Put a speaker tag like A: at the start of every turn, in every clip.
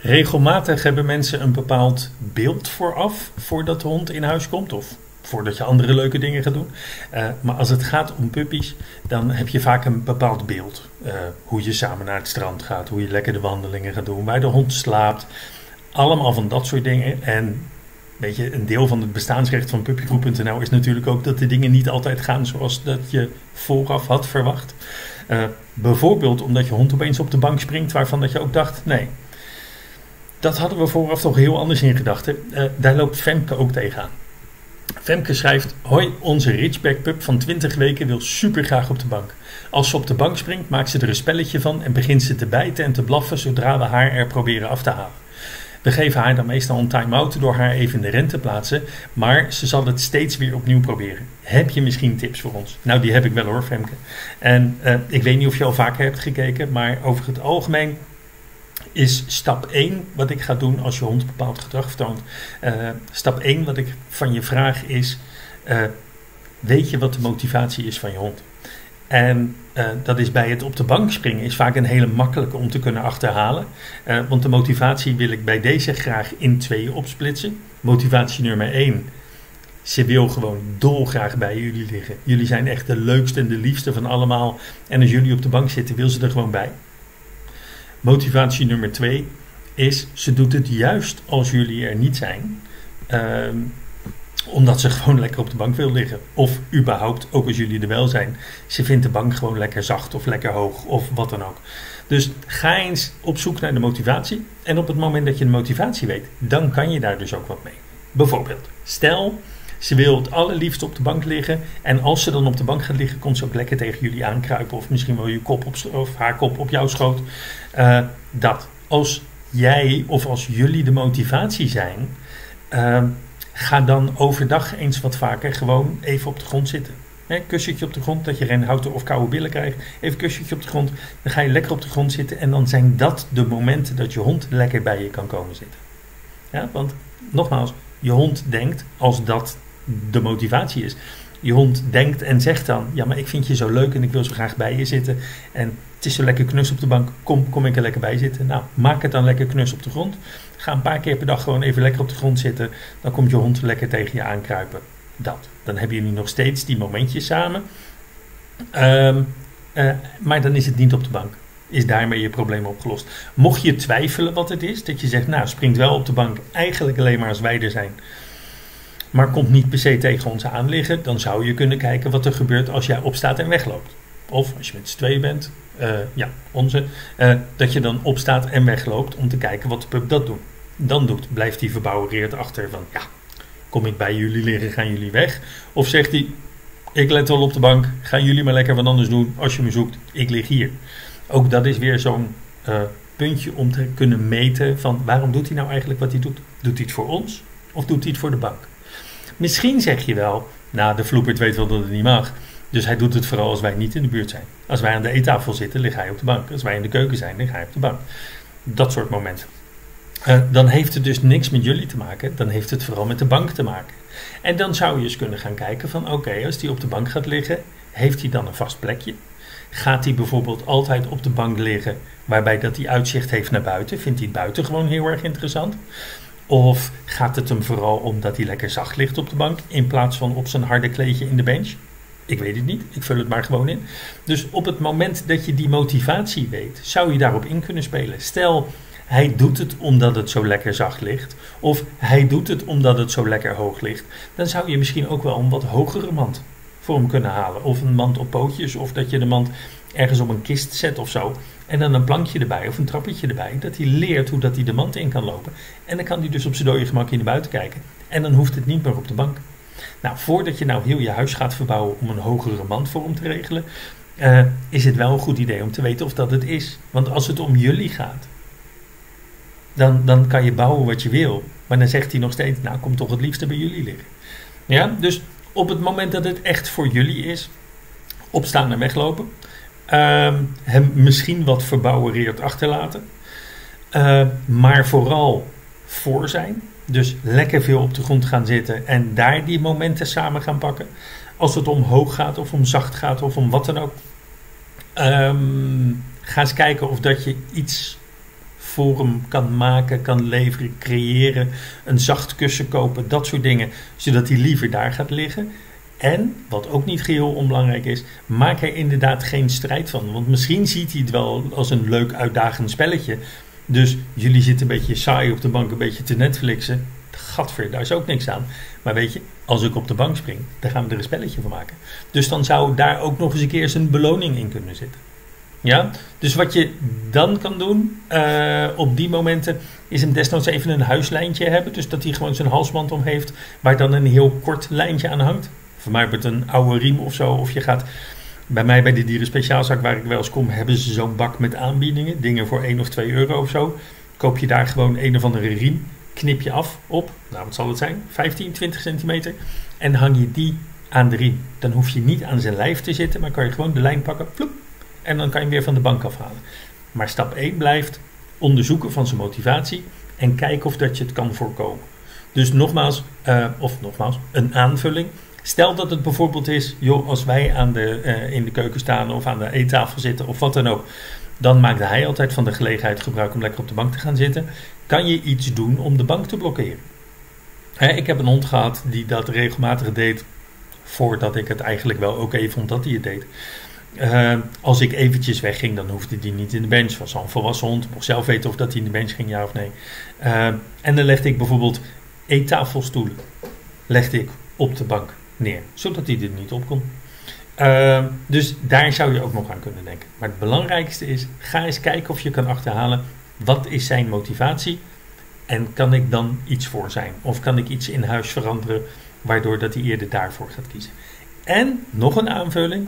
A: Regelmatig hebben mensen een bepaald beeld vooraf voordat de hond in huis komt of voordat je andere leuke dingen gaat doen. Maar als het gaat om puppies, dan heb je vaak een bepaald beeld. Hoe je samen naar het strand gaat, hoe je lekker de wandelingen gaat doen, waar de hond slaapt. Allemaal van dat soort dingen. En weet je, een deel van het bestaansrecht van puppygroep.nl is natuurlijk ook dat de dingen niet altijd gaan zoals dat je vooraf had verwacht. Bijvoorbeeld omdat je hond opeens op de bank springt waarvan dat je ook dacht, nee, dat hadden we vooraf toch heel anders in gedachten. Daar loopt Femke ook tegenaan. Femke schrijft: hoi, onze Ridgeback pup van 20 weken wil super graag op de bank. Als ze op de bank springt, maakt ze er een spelletje van en begint ze te bijten en te blaffen zodra we haar er proberen af te halen. We geven haar dan meestal een time-out door haar even in de ren te plaatsen, maar ze zal het steeds weer opnieuw proberen. Heb je misschien tips voor ons? Nou, die heb ik wel hoor, Femke. En ik weet niet of je al vaker hebt gekeken, maar over het algemeen is stap 1 wat ik ga doen als je hond bepaald gedrag vertoont. Stap 1 wat ik van je vraag is, weet je wat de motivatie is van je hond? En dat is bij het op de bank springen is vaak een hele makkelijke om te kunnen achterhalen. Want de motivatie wil ik bij deze graag in 2 opsplitsen. Motivatie nummer 1. Ze wil gewoon dolgraag bij jullie liggen. Jullie zijn echt de leukste en de liefste van allemaal. En als jullie op de bank zitten, wil ze er gewoon bij. Motivatie nummer 2 is, ze doet het juist als jullie er niet zijn. Omdat ze gewoon lekker op de bank wil liggen. Of überhaupt, ook als jullie er wel zijn. Ze vindt de bank gewoon lekker zacht of lekker hoog of wat dan ook. Dus ga eens op zoek naar de motivatie. En op het moment dat je de motivatie weet, dan kan je daar dus ook wat mee. Bijvoorbeeld, stel, ze wil het allerliefst op de bank liggen. En als ze dan op de bank gaat liggen, komt ze ook lekker tegen jullie aankruipen. Of misschien wel je kop of haar kop op jouw schoot. Dat. Als jij of als jullie de motivatie zijn, ga dan overdag eens wat vaker gewoon even op de grond zitten. Kussentje op de grond, dat je geen houten of koude billen krijgt. Even kussentje op de grond, dan ga je lekker op de grond zitten. En dan zijn dat de momenten dat je hond lekker bij je kan komen zitten. Ja, want nogmaals, je hond denkt, als dat de motivatie is. Je hond denkt en zegt dan, ja, maar ik vind je zo leuk en ik wil zo graag bij je zitten. En het is zo lekker knus op de bank, kom ik er lekker bij zitten. Nou, maak het dan lekker knus op de grond. Ga een paar keer per dag gewoon even lekker op de grond zitten. Dan komt je hond lekker tegen je aankruipen. Dat. Dan hebben jullie nog steeds die momentjes samen. Maar dan is het niet op de bank. Is daarmee je probleem opgelost. Mocht je twijfelen wat het is, dat je zegt, nou, springt wel op de bank, eigenlijk alleen maar als wij er zijn, maar komt niet per se tegen ons aan liggen, dan zou je kunnen kijken wat er gebeurt als jij opstaat en wegloopt. Of als je met z'n tweeën bent, dat je dan opstaat en wegloopt om te kijken wat de pup dat doet. Blijft hij verbouwereerd achter van, ja, kom ik bij jullie liggen, gaan jullie weg? Of zegt hij, ik let wel op de bank, gaan jullie maar lekker wat anders doen, als je me zoekt, ik lig hier. Ook dat is weer zo'n puntje om te kunnen meten van, waarom doet hij nou eigenlijk wat hij doet? Doet hij het voor ons of doet hij het voor de bank? Misschien zeg je wel, nou, de vloepert weet wel dat het niet mag. Dus hij doet het vooral als wij niet in de buurt zijn. Als wij aan de eettafel zitten, ligt hij op de bank. Als wij in de keuken zijn, ligt hij op de bank. Dat soort momenten. Dan heeft het dus niks met jullie te maken. Dan heeft het vooral met de bank te maken. En dan zou je eens kunnen gaan kijken van, oké, als hij op de bank gaat liggen, heeft hij dan een vast plekje? Gaat hij bijvoorbeeld altijd op de bank liggen, waarbij dat hij uitzicht heeft naar buiten? Vindt hij het buiten gewoon heel erg interessant? Of gaat het hem vooral om dat hij lekker zacht ligt op de bank, in plaats van op zijn harde kleedje in de bench? Ik weet het niet, ik vul het maar gewoon in. Dus op het moment dat je die motivatie weet, zou je daarop in kunnen spelen. Stel, hij doet het omdat het zo lekker zacht ligt, of hij doet het omdat het zo lekker hoog ligt. Dan zou je misschien ook wel een wat hogere mand voor hem kunnen halen. Of een mand op pootjes, of dat je de mand ergens op een kist zet of zo. En dan een plankje erbij of een trappetje erbij. Dat hij leert hoe dat hij de mand in kan lopen. En dan kan hij dus op zijn dode gemak in de buiten kijken. En dan hoeft het niet meer op de bank. Nou, voordat je nou heel je huis gaat verbouwen om een hogere mand voor hem te regelen, is het wel een goed idee om te weten of dat het is. Want als het om jullie gaat, dan kan je bouwen wat je wil. Maar dan zegt hij nog steeds, nou, kom toch het liefste bij jullie liggen. Ja, dus op het moment dat het echt voor jullie is, opstaan en weglopen. Hem misschien wat verbouwereerd achterlaten. Maar vooral voor zijn. Dus lekker veel op de grond gaan zitten en daar die momenten samen gaan pakken. Als het om hoog gaat of om zacht gaat of om wat dan ook. Ga eens kijken of dat je iets voor hem kan maken, kan leveren, creëren. Een zacht kussen kopen, dat soort dingen. Zodat hij liever daar gaat liggen. En, wat ook niet geheel onbelangrijk is, maak er inderdaad geen strijd van. Want misschien ziet hij het wel als een leuk uitdagend spelletje. Dus jullie zitten een beetje saai op de bank, een beetje te Netflixen. Gadver, daar is ook niks aan. Maar weet je, als ik op de bank spring, dan gaan we er een spelletje van maken. Dus dan zou daar ook nog eens een keer zijn beloning in kunnen zitten. Ja, dus wat je dan kan doen op die momenten is hem desnoods even een huislijntje hebben. Dus dat hij gewoon zijn halsband om heeft waar dan een heel kort lijntje aan hangt. Voor mij wordt een oude riem of zo. Of je gaat bij mij bij de Dieren Speciaalzaak waar ik wel eens kom, hebben ze zo'n bak met aanbiedingen. Dingen voor 1 of 2 euro of zo. Koop je daar gewoon een of andere riem. Knip je af op, nou wat zal het zijn, 15, 20 centimeter. En hang je die aan de riem. Dan hoef je niet aan zijn lijf te zitten, maar kan je gewoon de lijn pakken. Ploep, en dan kan je hem weer van de bank afhalen. Maar stap 1 blijft onderzoeken van zijn motivatie. En kijken of dat je het kan voorkomen. Dus nogmaals, een aanvulling. Stel dat het bijvoorbeeld is, joh, als wij in de keuken staan of aan de eettafel zitten of wat dan ook. Dan maakte hij altijd van de gelegenheid gebruik om lekker op de bank te gaan zitten. Kan je iets doen om de bank te blokkeren? Ik heb een hond gehad die dat regelmatig deed. Voordat ik het eigenlijk wel oké vond dat hij het deed. Als ik eventjes wegging, dan hoefde hij niet in de bench. Was al een volwassen hond. Mocht zelf weten of dat hij in de bench ging, ja of nee. En dan legde ik bijvoorbeeld eettafelstoelen legde ik op de bank neer. Zodat hij er niet op kon. Dus daar zou je ook nog aan kunnen denken. Maar het belangrijkste is, ga eens kijken of je kan achterhalen, wat is zijn motivatie en kan ik dan iets voor zijn? Of kan ik iets in huis veranderen, waardoor dat hij eerder daarvoor gaat kiezen? En, nog een aanvulling,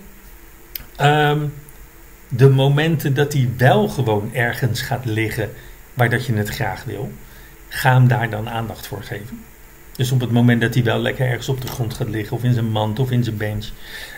A: de momenten dat hij wel gewoon ergens gaat liggen, waar dat je het graag wil, ga hem daar dan aandacht voor geven. Dus op het moment dat hij wel lekker ergens op de grond gaat liggen, of in zijn mand, of in zijn bench,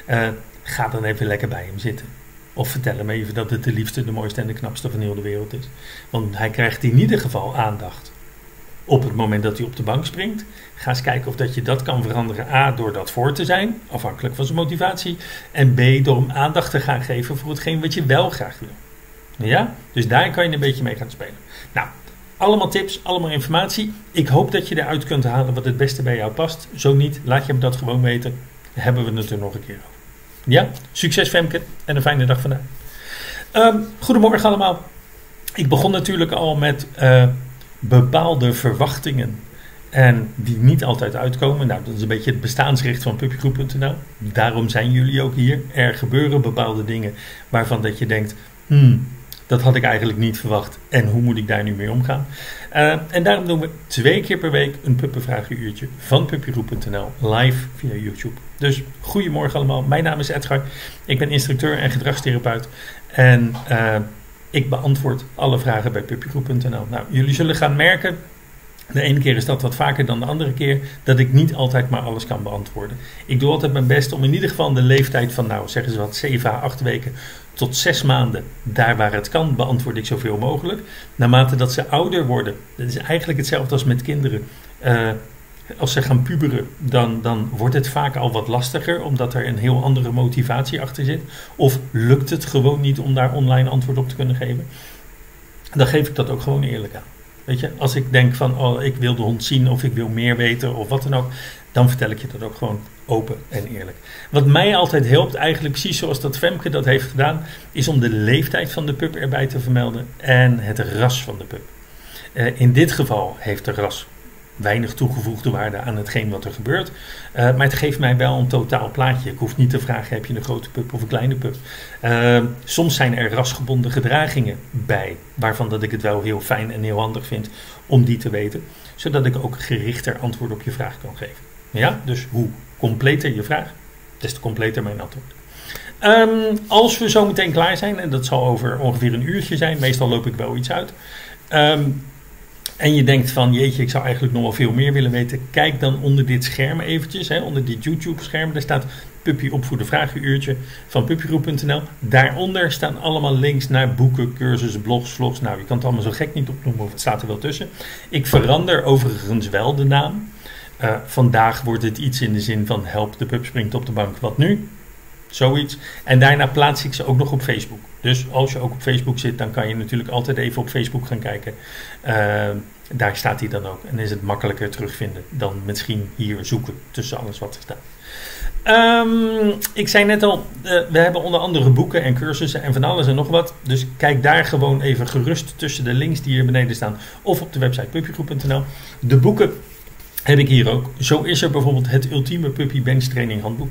A: ga dan even lekker bij hem zitten. Of vertel hem even dat het de liefste, de mooiste en de knapste van heel de wereld is. Want hij krijgt in ieder geval aandacht op het moment dat hij op de bank springt. Ga eens kijken of dat je dat kan veranderen. A, door dat voor te zijn, afhankelijk van zijn motivatie. En B, door hem aandacht te gaan geven voor hetgeen wat je wel graag wil. Ja? Dus daar kan je een beetje mee gaan spelen. Nou, allemaal tips, allemaal informatie. Ik hoop dat je eruit kunt halen wat het beste bij jou past. Zo niet, laat je hem dat gewoon weten. Dan hebben we het er nog een keer over. Ja, succes Femke en een fijne dag vandaag. Goedemorgen allemaal. Ik begon natuurlijk al met bepaalde verwachtingen en die niet altijd uitkomen. Nou, dat is een beetje het bestaansrecht van puppygroep.nl. Daarom zijn jullie ook hier. Er gebeuren bepaalde dingen waarvan dat je denkt, dat had ik eigenlijk niet verwacht en hoe moet ik daar nu mee omgaan? En daarom doen we 2 keer per week een puppenvragenuurtje van puppygroep.nl live via YouTube. Dus goedemorgen allemaal, mijn naam is Edgar. Ik ben instructeur en gedragstherapeut en ik beantwoord alle vragen bij puppygroep.nl. Nou, jullie zullen gaan merken, de ene keer is dat wat vaker dan de andere keer, dat ik niet altijd maar alles kan beantwoorden. Ik doe altijd mijn best om in ieder geval de leeftijd van, nou zeggen ze wat, 7 à 8 weken tot 6 maanden, daar waar het kan, beantwoord ik zoveel mogelijk. Naarmate dat ze ouder worden, dat is eigenlijk hetzelfde als met kinderen. Als ze gaan puberen, dan wordt het vaak al wat lastiger, omdat er een heel andere motivatie achter zit. Of lukt het gewoon niet om daar online antwoord op te kunnen geven. Dan geef ik dat ook gewoon eerlijk aan. Weet je, als ik denk van, oh, ik wil de hond zien of ik wil meer weten of wat dan ook, dan vertel ik je dat ook gewoon open en eerlijk. Wat mij altijd helpt, eigenlijk precies zoals dat Femke dat heeft gedaan, is om de leeftijd van de pup erbij te vermelden en het ras van de pup. In dit geval heeft de ras weinig toegevoegde waarde aan hetgeen wat er gebeurt. Maar het geeft mij wel een totaal plaatje. Ik hoef niet te vragen, heb je een grote pup of een kleine pup? Soms zijn er rasgebonden gedragingen bij, waarvan dat ik het wel heel fijn en heel handig vind om die te weten. Zodat ik ook gerichter antwoord op je vraag kan geven. Ja, dus hoe completer je vraag, des te completer mijn antwoord. Als we zo meteen klaar zijn, en dat zal over ongeveer een uurtje zijn, meestal loop ik wel iets uit. En je denkt van, jeetje, ik zou eigenlijk nog wel veel meer willen weten. Kijk dan onder dit scherm eventjes, onder dit YouTube scherm. Daar staat Puppy Opvoeden Vragenuurtje van puppygroep.nl. Daaronder staan allemaal links naar boeken, cursussen, blogs, vlogs. Nou, je kan het allemaal zo gek niet opnoemen, of het staat er wel tussen. Ik verander overigens wel de naam. Vandaag wordt het iets in de zin van help, de pup springt op de bank, wat nu? Zoiets. En daarna plaats ik ze ook nog op Facebook. Dus als je ook op Facebook zit, dan kan je natuurlijk altijd even op Facebook gaan kijken. Daar staat hij dan ook. En is het makkelijker terugvinden dan misschien hier zoeken tussen alles wat er staat. Ik zei net al, we hebben onder andere boeken en cursussen en van alles en nog wat. Dus kijk daar gewoon even gerust tussen de links die hier beneden staan. Of op de website puppygroep.nl. De boeken heb ik hier ook. Zo is er bijvoorbeeld het Ultieme Puppy Bench Training Handboek.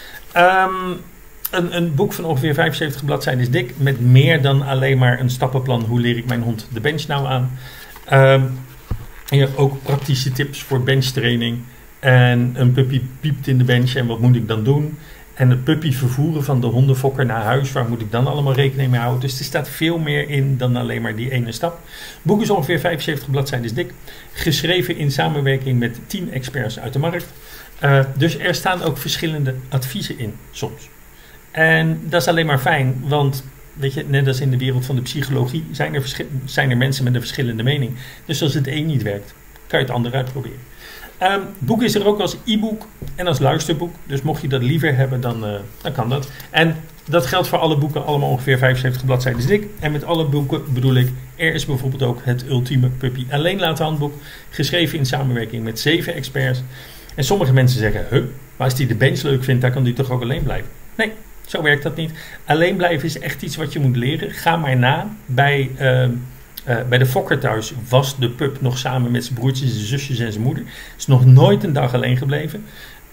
A: Een boek van ongeveer 75 bladzijden dik. Met meer dan alleen maar een stappenplan. Hoe leer ik mijn hond de bench nou aan? En je hebt ook praktische tips voor benchtraining. En een puppy piept in de bench en wat moet ik dan doen? En het puppy vervoeren van de hondenfokker naar huis. Waar moet ik dan allemaal rekening mee houden? Dus er staat veel meer in dan alleen maar die ene stap. Het boek is ongeveer 75 bladzijden dik. Geschreven in samenwerking met 10 experts uit de markt. Dus er staan ook verschillende adviezen in soms. En dat is alleen maar fijn, want weet je, net als in de wereld van de psychologie zijn er mensen met een verschillende mening. Dus als het een niet werkt, kan je het ander uitproberen. Het boek is er ook als e-book en als luisterboek. Dus mocht je dat liever hebben, dan kan dat. En dat geldt voor alle boeken, allemaal ongeveer 75 bladzijden dik. En met alle boeken bedoel ik, er is bijvoorbeeld ook het Ultieme Puppy Alleen Laten Handboek. Geschreven in samenwerking met 7 experts. En sommige mensen zeggen, maar als die de bench leuk vindt, dan kan die toch ook alleen blijven? Nee, zo werkt dat niet. Alleen blijven is echt iets wat je moet leren. Ga maar na. Bij de fokker thuis was de pup nog samen met zijn broertjes, zijn zusjes en zijn moeder. Is nog nooit een dag alleen gebleven.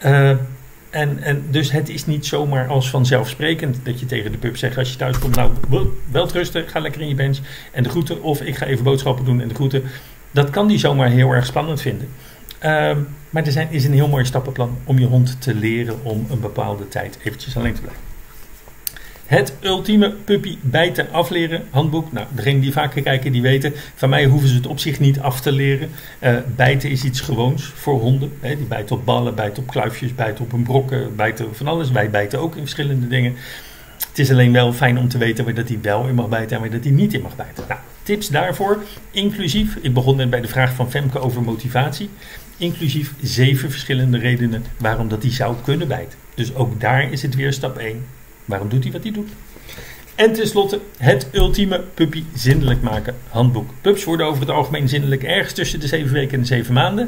A: En dus het is niet zomaar als vanzelfsprekend dat je tegen de pup zegt als je thuis komt, nou, wel rusten, ga lekker in je bench en de groeten. Of ik ga even boodschappen doen en de groeten. Dat kan die zomaar heel erg spannend vinden. Maar er is een heel mooi stappenplan om je hond te leren om een bepaalde tijd eventjes alleen te blijven. Het Ultieme Puppy Bijten Afleren Handboek. Nou, degenen die vaker kijken, die weten. Van mij hoeven ze het op zich niet af te leren. Bijten is iets gewoons voor honden. Die bijten op ballen, bijten op kluifjes, bijten op een brokken, bijten van alles. Wij bijten ook in verschillende dingen. Het is alleen wel fijn om te weten waar dat hij wel in mag bijten en waar dat hij niet in mag bijten. Nou, tips daarvoor, inclusief, ik begon net bij de vraag van Femke over motivatie. Inclusief 7 verschillende redenen waarom dat hij zou kunnen bijten. Dus ook daar is het weer stap 1. Waarom doet hij wat hij doet? En tenslotte het Ultieme Puppy Zindelijk Maken Handboek. Pups worden over het algemeen zindelijk ergens tussen de 7 weken en de 7 maanden.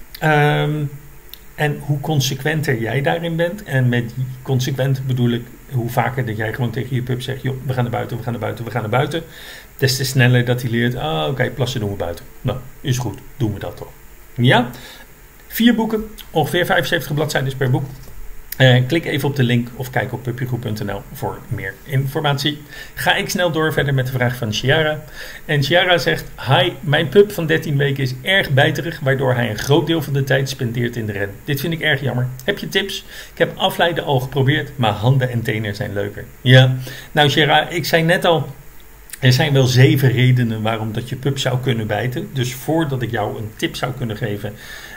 A: En hoe consequenter jij daarin bent, en met consequent bedoel ik hoe vaker dat jij gewoon tegen je pup zegt, joh, we gaan naar buiten, we gaan naar buiten, we gaan naar buiten. Des te sneller dat hij leert, oké, plassen doen we buiten. Nou, is goed, doen we dat toch. Ja, 4 boeken, ongeveer 75 bladzijden per boek. Klik even op de link of kijk op puppygroep.nl voor meer informatie. Ga ik snel door verder met de vraag van Chiara. En Chiara zegt, hi, mijn pup van 13 weken is erg bijterig, waardoor hij een groot deel van de tijd spendeert in de ren. Dit vind ik erg jammer. Heb je tips? Ik heb afleiden al geprobeerd, maar handen en tenen zijn leuker. Ja, nou Chiara, ik zei net al, er zijn wel 7 redenen waarom dat je pup zou kunnen bijten. Dus voordat ik jou een tip zou kunnen geven,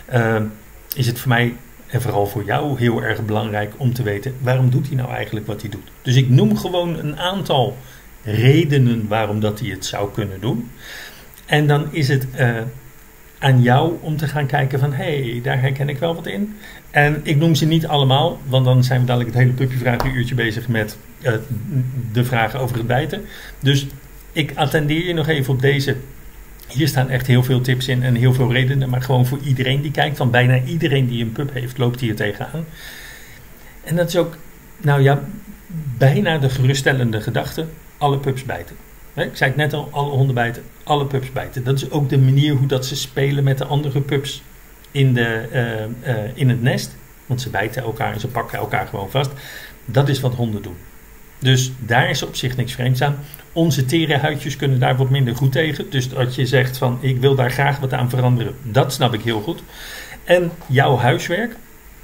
A: is het voor mij en vooral voor jou heel erg belangrijk om te weten, waarom doet hij nou eigenlijk wat hij doet. Dus ik noem gewoon een aantal redenen waarom dat hij het zou kunnen doen. En dan is het aan jou om te gaan kijken van, hé, daar herken ik wel wat in. En ik noem ze niet allemaal, want dan zijn we dadelijk het hele puppyvragenuurtje bezig met de vragen over het bijten. Dus ik attendeer je nog even op deze. Hier staan echt heel veel tips in en heel veel redenen, maar gewoon voor iedereen die kijkt, want bijna iedereen die een pup heeft, loopt hier tegenaan. En dat is ook, nou ja, bijna de geruststellende gedachte, alle pups bijten. Ik zei het net al, alle honden bijten, alle pups bijten. Dat is ook de manier hoe dat ze spelen met de andere pups in het nest, want ze bijten elkaar en ze pakken elkaar gewoon vast. Dat is wat honden doen. Dus daar is op zich niks vreemds aan. Onze tere huidjes kunnen daar wat minder goed tegen. Dus dat je zegt van, ik wil daar graag wat aan veranderen, dat snap ik heel goed. En jouw huiswerk,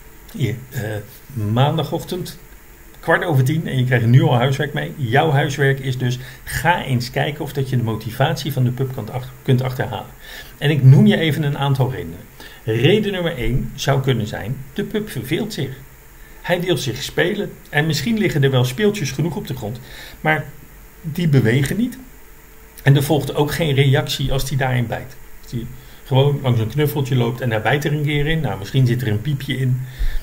A: maandagochtend, 9:15 en je krijgt nu al huiswerk mee. Jouw huiswerk is dus, ga eens kijken of dat je de motivatie van de pup kunt achterhalen. En ik noem je even een aantal redenen. Reden nummer 1 zou kunnen zijn, de pup verveelt zich. Hij wil zich spelen en misschien liggen er wel speeltjes genoeg op de grond, maar die bewegen niet. En er volgt ook geen reactie als hij daarin bijt. Als hij gewoon langs een knuffeltje loopt en daar bijt er een keer in, nou misschien zit er een piepje in.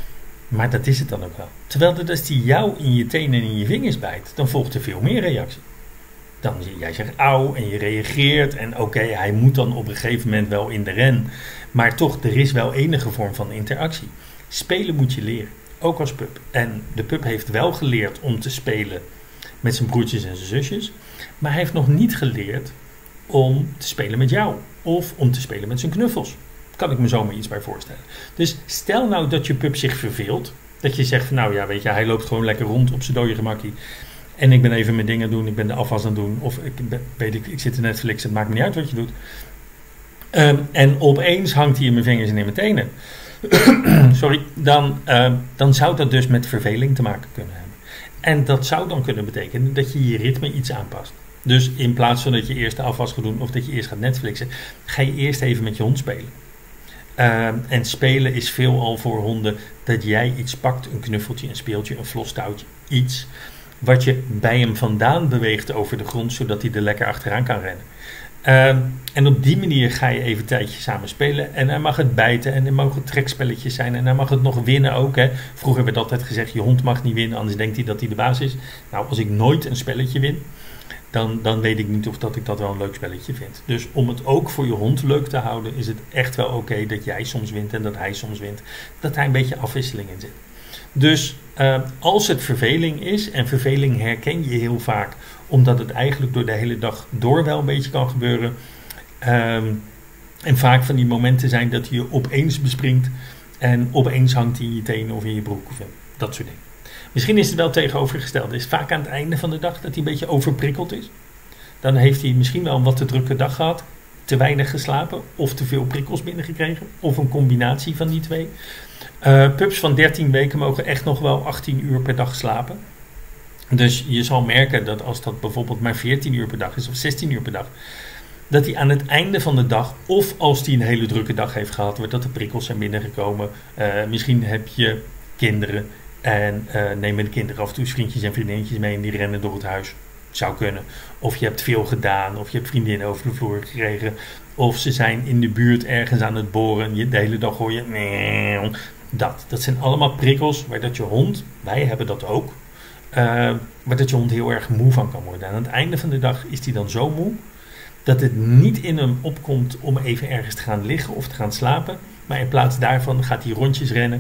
A: Maar dat is het dan ook wel. Terwijl dat als die jou in je tenen en in je vingers bijt, dan volgt er veel meer reactie. Dan jij zegt auw en je reageert en oké, hij moet dan op een gegeven moment wel in de ren. Maar toch, er is wel enige vorm van interactie. Spelen moet je leren, ook als pup. En de pup heeft wel geleerd om te spelen met zijn broertjes en zijn zusjes. Maar hij heeft nog niet geleerd om te spelen met jou. Of om te spelen met zijn knuffels. Kan ik me zomaar iets bij voorstellen. Dus stel nou dat je pup zich verveelt. Dat je zegt van nou ja, weet je, hij loopt gewoon lekker rond op zijn dode gemakkie. En ik ben even mijn dingen doen, ik ben de afwas aan het doen. Of ik zit in Netflix, het maakt me niet uit wat je doet. En opeens hangt hij in mijn vingers en in mijn tenen. Sorry, dan zou dat dus met verveling te maken kunnen hebben. En dat zou dan kunnen betekenen dat je je ritme iets aanpast. Dus in plaats van dat je eerst de afwas gaat doen of dat je eerst gaat Netflixen, ga je eerst even met je hond spelen. En spelen is veelal voor honden dat jij iets pakt, een knuffeltje, een speeltje, een vlostouwtje, iets wat je bij hem vandaan beweegt over de grond, zodat hij er lekker achteraan kan rennen. En op die manier ga je even een tijdje samen spelen. En hij mag het bijten en er mogen trekspelletjes zijn. En hij mag het nog winnen ook. Hè. Vroeger werd altijd gezegd, je hond mag niet winnen, anders denkt hij dat hij de baas is. Nou, als ik nooit een spelletje win, dan weet ik niet of dat ik dat wel een leuk spelletje vind. Dus om het ook voor je hond leuk te houden, is het echt wel oké dat jij soms wint en dat hij soms wint. Dat daar een beetje afwisseling in zit. Dus als het verveling is, en verveling herken je heel vaak, omdat het eigenlijk door de hele dag door wel een beetje kan gebeuren. En vaak van die momenten zijn dat je opeens bespringt en opeens hangt hij in je tenen of in je broek of dat soort dingen. Misschien is het wel tegenovergesteld. Het is vaak aan het einde van de dag dat hij een beetje overprikkeld is. Dan heeft hij misschien wel een wat te drukke dag gehad, te weinig geslapen of te veel prikkels binnengekregen. Of een combinatie van die twee. Pups van 13 weken mogen echt nog wel 18 uur per dag slapen. Dus je zal merken dat als dat bijvoorbeeld maar 14 uur per dag is of 16 uur per dag, dat hij aan het einde van de dag, of als hij een hele drukke dag heeft gehad, dat de prikkels zijn binnengekomen. Misschien heb je kinderen en nemen de kinderen af en toe vriendjes en vriendinnetjes mee en die rennen door het huis. Zou kunnen. Of je hebt veel gedaan, of je hebt vriendinnen over de vloer gekregen, of ze zijn in de buurt ergens aan het boren. De hele dag hoor je dat zijn allemaal prikkels waar dat je hond, wij hebben dat ook, waar dat je hond heel erg moe van kan worden. En aan het einde van de dag is hij dan zo moe dat het niet in hem opkomt om even ergens te gaan liggen of te gaan slapen. Maar in plaats daarvan gaat hij rondjes rennen.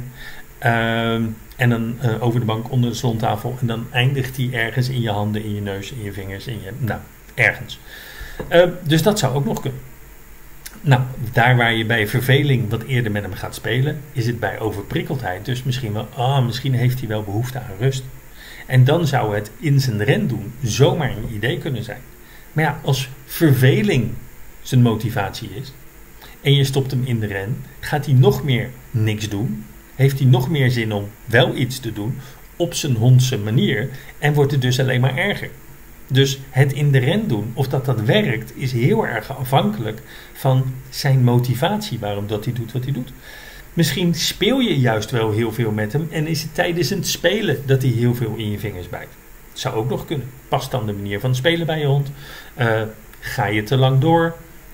A: En dan over de bank onder de slontafel. En dan eindigt hij ergens in je handen, in je neus, in je vingers. Ergens. Dus dat zou ook nog kunnen. Nou, daar waar je bij verveling wat eerder met hem gaat spelen, is het bij overprikkeldheid. Dus misschien heeft hij wel behoefte aan rust. En dan zou het in zijn ren doen zomaar een idee kunnen zijn. Maar ja, als verveling zijn motivatie is en je stopt hem in de ren, gaat hij nog meer niks doen. Heeft hij nog meer zin om wel iets te doen op zijn hondse manier en wordt het dus alleen maar erger. Dus het in de ren doen, of dat werkt, is heel erg afhankelijk van zijn motivatie, waarom dat hij doet wat hij doet. Misschien speel je juist wel heel veel met hem en is het tijdens het spelen dat hij heel veel in je vingers bijt. Zou ook nog kunnen. Past dan de manier van spelen bij je hond? Ga je te lang door?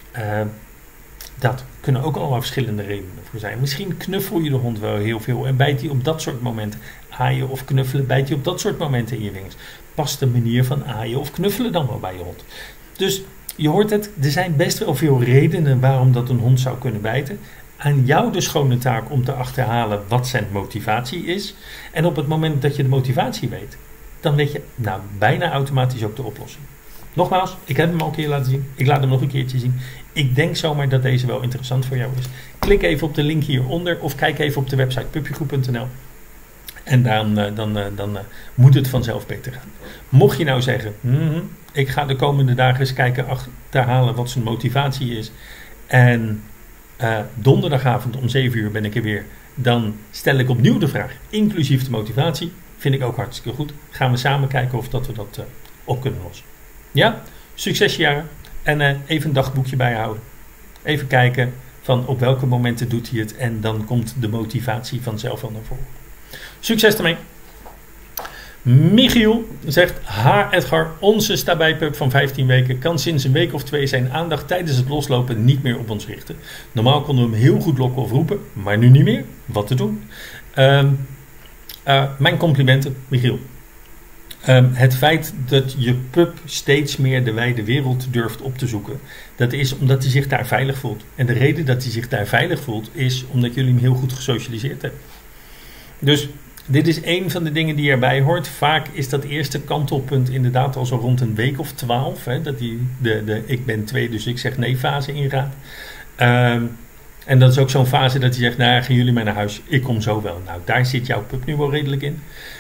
A: Dat kunnen ook allemaal verschillende redenen voor zijn. Misschien knuffel je de hond wel heel veel en bijt hij op dat soort momenten. Aaien of knuffelen, bijt hij op dat soort momenten in je vingers. Past de manier van aaien of knuffelen dan wel bij je hond? Dus je hoort het, er zijn best wel veel redenen waarom dat een hond zou kunnen bijten. Aan jou de schone taak om te achterhalen wat zijn motivatie is. En op het moment dat je de motivatie weet, dan weet je bijna automatisch ook de oplossing. Nogmaals, ik heb hem al een keer laten zien. Ik laat hem nog een keertje zien. Ik denk zomaar dat deze wel interessant voor jou is. Klik even op de link hieronder of kijk even op de website puppygroep.nl. En dan moet het vanzelf beter gaan. Mocht je nou zeggen, ik ga de komende dagen eens kijken achterhalen wat zijn motivatie is. En donderdagavond om 7 uur ben ik er weer. Dan stel ik opnieuw de vraag, inclusief de motivatie. Vind ik ook hartstikke goed. Gaan we samen kijken of dat we dat op kunnen lossen. Ja, succesjaren. En even een dagboekje bijhouden. Even kijken van op welke momenten doet hij het. En dan komt de motivatie vanzelf wel naar voren. Succes ermee. Michiel zegt, Edgar, onze stabijpup van 15 weken kan sinds een week of 2 zijn aandacht tijdens het loslopen niet meer op ons richten. Normaal konden we hem heel goed lokken of roepen, maar nu niet meer. Wat te doen? Mijn complimenten, Michiel. Het feit dat je pup steeds meer de wijde wereld durft op te zoeken, dat is omdat hij zich daar veilig voelt. En de reden dat hij zich daar veilig voelt, is omdat jullie hem heel goed gesocialiseerd hebben. Dus dit is een van de dingen die erbij hoort. Vaak is dat eerste kantelpunt inderdaad al zo rond een week of 12. Hè, dat hij de ik ben 2, dus ik zeg nee fase ingaat. En dat is ook zo'n fase dat hij zegt, nou gaan jullie maar naar huis, ik kom zo wel. Nou, daar zit jouw pup nu wel redelijk in.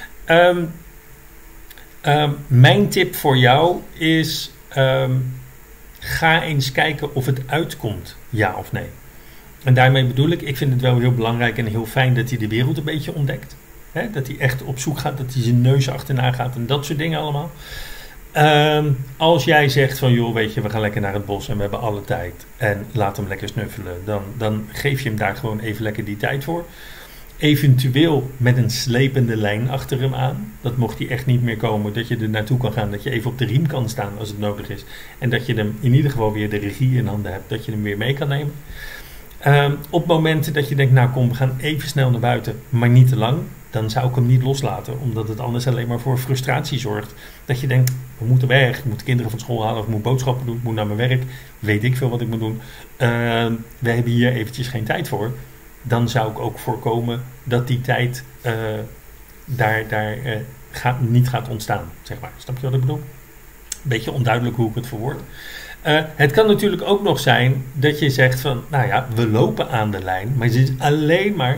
A: Mijn tip voor jou is, ga eens kijken of het uitkomt, ja of nee. En daarmee bedoel ik vind het wel heel belangrijk en heel fijn dat hij de wereld een beetje ontdekt. Hè? Dat hij echt op zoek gaat, dat hij zijn neus achterna gaat en dat soort dingen allemaal. Als jij zegt van joh, weet je, we gaan lekker naar het bos en we hebben alle tijd en laat hem lekker snuffelen, dan geef je hem daar gewoon even lekker die tijd voor. Eventueel met een slepende lijn achter hem aan. Dat mocht hij echt niet meer komen, dat je er naartoe kan gaan, dat je even op de riem kan staan als het nodig is. En dat je hem in ieder geval weer de regie in handen hebt, dat je hem weer mee kan nemen. Op momenten dat je denkt, nou kom, we gaan even snel naar buiten, maar niet te lang, dan zou ik hem niet loslaten, omdat het anders alleen maar voor frustratie zorgt. Dat je denkt, we moeten weg, ik moet de kinderen van school halen, of ik moet boodschappen doen, ik moet naar mijn werk, weet ik veel wat ik moet doen. We hebben hier eventjes geen tijd voor. Dan zou ik ook voorkomen dat die tijd niet gaat ontstaan, zeg maar. Snap je wat ik bedoel? Een beetje onduidelijk hoe ik het verwoord. Het kan natuurlijk ook nog zijn dat je zegt van, nou ja, we lopen aan de lijn, maar het is alleen maar,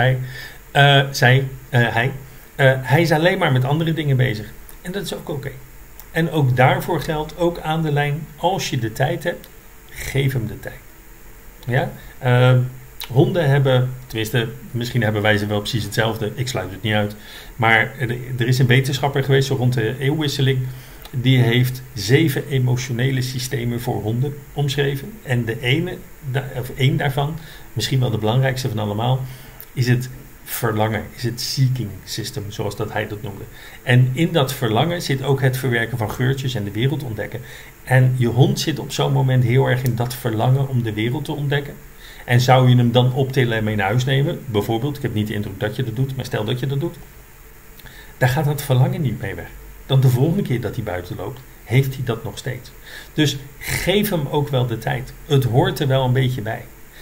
A: hij is alleen maar met andere dingen bezig. En dat is ook oké. En ook daarvoor geldt, ook aan de lijn, als je de tijd hebt, geef hem de tijd. Ja? Honden hebben, tenminste, misschien hebben wij ze wel precies hetzelfde, ik sluit het niet uit. Maar er is een wetenschapper geweest zo rond de eeuwwisseling, die heeft 7 emotionele systemen voor honden omschreven. En één daarvan, misschien wel de belangrijkste van allemaal, is het verlangen, is het seeking system, zoals dat hij dat noemde. En in dat verlangen zit ook het verwerken van geurtjes en de wereld ontdekken. En je hond zit op zo'n moment heel erg in dat verlangen om de wereld te ontdekken. En zou je hem dan optillen en mee naar huis nemen, bijvoorbeeld, ik heb niet de indruk dat je dat doet, maar stel dat je dat doet, daar gaat dat verlangen niet mee weg. Dan de volgende keer dat hij buiten loopt, heeft hij dat nog steeds. Dus geef hem ook wel de tijd. Het hoort er wel een beetje bij.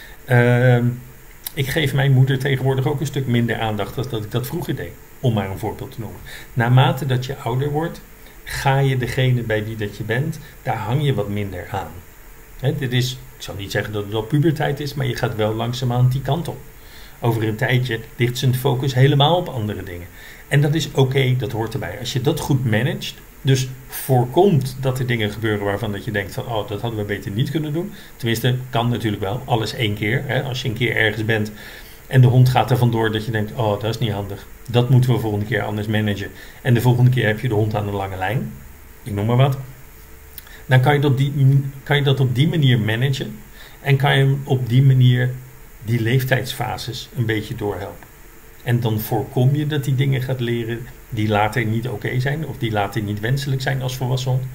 A: Ik geef mijn moeder tegenwoordig ook een stuk minder aandacht dan dat ik dat vroeger deed. Om maar een voorbeeld te noemen. Naarmate dat je ouder wordt, ga je degene bij wie dat je bent, daar hang je wat minder aan. Dit is, ik zal niet zeggen dat het al puberteit is, maar je gaat wel langzaamaan die kant op. Over een tijdje ligt zijn focus helemaal op andere dingen. En dat is oké, dat hoort erbij. Als je dat goed managt, dus voorkomt dat er dingen gebeuren waarvan dat je denkt van, oh, dat hadden we beter niet kunnen doen. Tenminste, kan natuurlijk wel, alles 1 keer. Hè? Als je een keer ergens bent en de hond gaat er vandoor dat je denkt, oh, dat is niet handig. Dat moeten we volgende keer anders managen. En de volgende keer heb je de hond aan de lange lijn. Ik noem maar wat. Dan kan je dat op die manier managen. En kan je hem op die manier die leeftijdsfases een beetje doorhelpen. En dan voorkom je dat die dingen gaat leren die later niet oké zijn. Of die later niet wenselijk zijn als volwassen hond.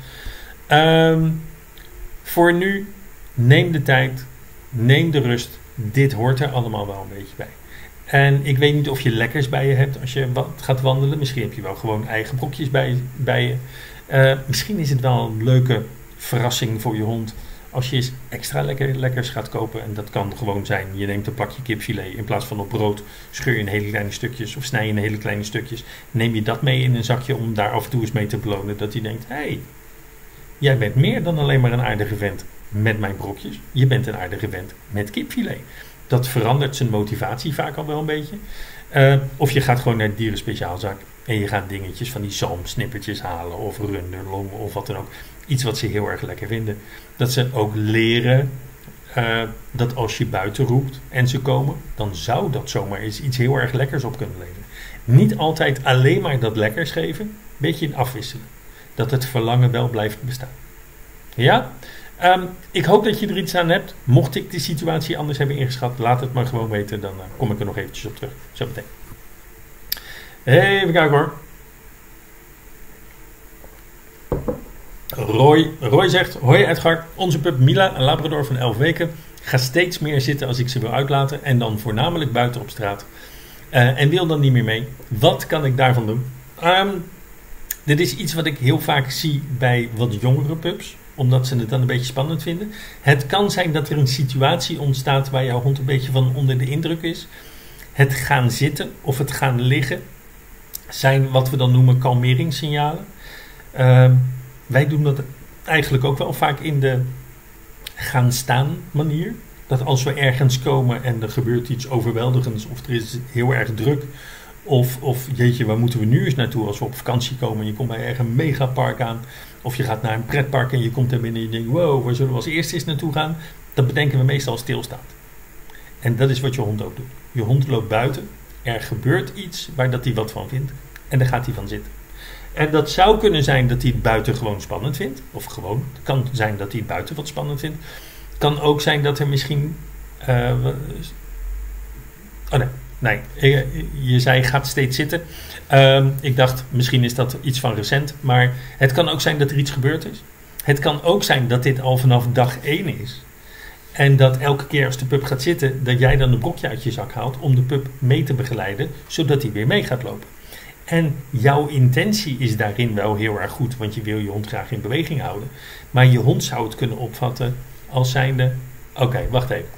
A: Voor nu, neem de tijd. Neem de rust. Dit hoort er allemaal wel een beetje bij. En ik weet niet of je lekkers bij je hebt als je gaat wandelen. Misschien heb je wel gewoon eigen brokjes bij je. Misschien is het wel een leuke verrassing voor je hond als je eens extra lekkers gaat kopen. En dat kan gewoon zijn, je neemt een plakje kipfilet in plaats van op brood, scheur je in hele kleine stukjes of snij je in hele kleine stukjes. Neem je dat mee in een zakje om daar af en toe eens mee te belonen. Dat hij denkt, hey, jij bent meer dan alleen maar een aardige vent met mijn brokjes. Je bent een aardige vent met kipfilet. Dat verandert zijn motivatie vaak al wel een beetje. Of je gaat gewoon naar de dierenspeciaalzaak en je gaat dingetjes van die zalmsnippertjes halen of runderlongen of wat dan ook. Iets wat ze heel erg lekker vinden. Dat ze ook leren dat als je buiten roept en ze komen, dan zou dat zomaar eens iets heel erg lekkers op kunnen leveren. Niet altijd alleen maar dat lekkers geven, een beetje afwisselen. Dat het verlangen wel blijft bestaan. Ja? Ik hoop dat je er iets aan hebt. Mocht ik de situatie anders hebben ingeschat, laat het maar gewoon weten. Dan kom ik er nog eventjes op terug. Zo meteen. Even kijken hoor. Roy zegt, hoi Edgar, onze pup Mila, een labrador van 11 weken, gaat steeds meer zitten als ik ze wil uitlaten en dan voornamelijk buiten op straat. En wil dan niet meer mee. Wat kan ik daarvan doen? Dit is iets wat ik heel vaak zie bij wat jongere pups. Omdat ze het dan een beetje spannend vinden. Het kan zijn dat er een situatie ontstaat waar jouw hond een beetje van onder de indruk is. Het gaan zitten of het gaan liggen zijn wat we dan noemen kalmeringssignalen. Wij doen dat eigenlijk ook wel vaak in de gaan staan manier. Dat als we ergens komen en er gebeurt iets overweldigends of er is heel erg druk. Of jeetje, waar moeten we nu eens naartoe als we op vakantie komen en je komt bij ergens een megapark aan. Of je gaat naar een pretpark en je komt daar binnen en je denkt, wow, waar zullen we als eerste eens naartoe gaan? Dat bedenken we meestal stilstaand. En dat is wat je hond ook doet. Je hond loopt buiten, er gebeurt iets waar dat hij wat van vindt en daar gaat hij van zitten. En dat zou kunnen zijn dat hij het buiten gewoon spannend vindt. Of gewoon, het kan zijn dat hij het buiten wat spannend vindt. Het kan ook zijn dat er misschien... Nee, je zei gaat steeds zitten. Ik dacht, misschien is dat iets van recent. Maar het kan ook zijn dat er iets gebeurd is. Het kan ook zijn dat dit al vanaf dag 1 is. En dat elke keer als de pup gaat zitten, dat jij dan een brokje uit je zak haalt om de pup mee te begeleiden, zodat hij weer mee gaat lopen. En jouw intentie is daarin wel heel erg goed, want je wil je hond graag in beweging houden. Maar je hond zou het kunnen opvatten als zijnde, oké, wacht even.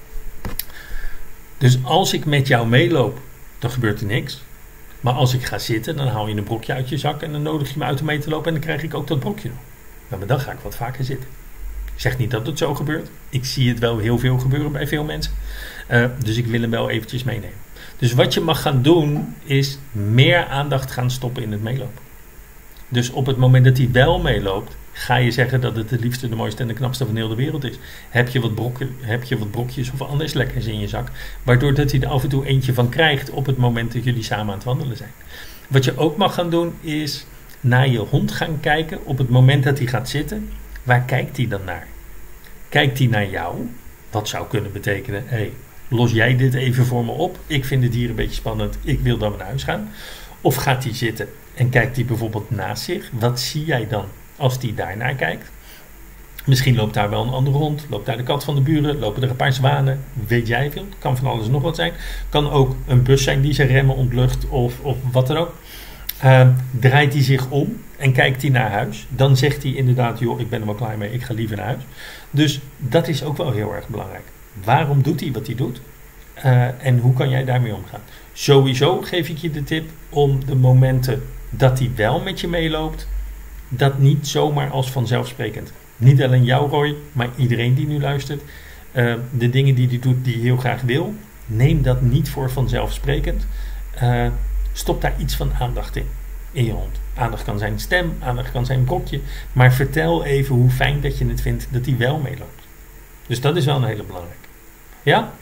A: Dus als ik met jou meeloop, dan gebeurt er niks. Maar als ik ga zitten, dan haal je een brokje uit je zak en dan nodig je me uit om mee te lopen en dan krijg ik ook dat brokje nog. Ja, maar dan ga ik wat vaker zitten. Ik zeg niet dat het zo gebeurt. Ik zie het wel heel veel gebeuren bij veel mensen. Dus ik wil hem wel eventjes meenemen. Dus wat je mag gaan doen, is meer aandacht gaan stoppen in het meelopen. Dus op het moment dat hij wel meeloopt, ga je zeggen dat het de liefste, de mooiste en de knapste van heel de wereld is. Heb je wat brokjes of anders lekkers in je zak, waardoor dat hij er af en toe eentje van krijgt op het moment dat jullie samen aan het wandelen zijn. Wat je ook mag gaan doen, is naar je hond gaan kijken op het moment dat hij gaat zitten. Waar kijkt hij dan naar? Kijkt hij naar jou? Wat zou kunnen betekenen, hey, los jij dit even voor me op? Ik vind het hier een beetje spannend, ik wil dan naar huis gaan. Of gaat hij zitten en kijkt hij bijvoorbeeld naast zich? Wat zie jij dan als hij daarnaar kijkt? Misschien loopt daar wel een andere hond, loopt daar de kat van de buren, lopen er een paar zwanen, weet jij veel. Kan van alles nog wat zijn. Kan ook een bus zijn die zijn remmen ontlucht of wat dan ook. Draait hij zich om en kijkt hij naar huis, dan zegt hij inderdaad, joh, ik ben er wel klaar mee, ik ga liever naar huis. Dus dat is ook wel heel erg belangrijk. Waarom doet hij wat hij doet? En hoe kan jij daarmee omgaan? Sowieso geef ik je de tip om de momenten dat hij wel met je meeloopt, dat niet zomaar als vanzelfsprekend. Niet alleen jou, Roy, maar iedereen die nu luistert. De dingen die hij doet die hij heel graag wil, neem dat niet voor vanzelfsprekend. Stop daar iets van aandacht in je hond. Aandacht kan zijn stem, aandacht kan zijn brokje. Maar vertel even hoe fijn dat je het vindt dat hij wel meeloopt. Dus dat is wel een hele belangrijke. Ja?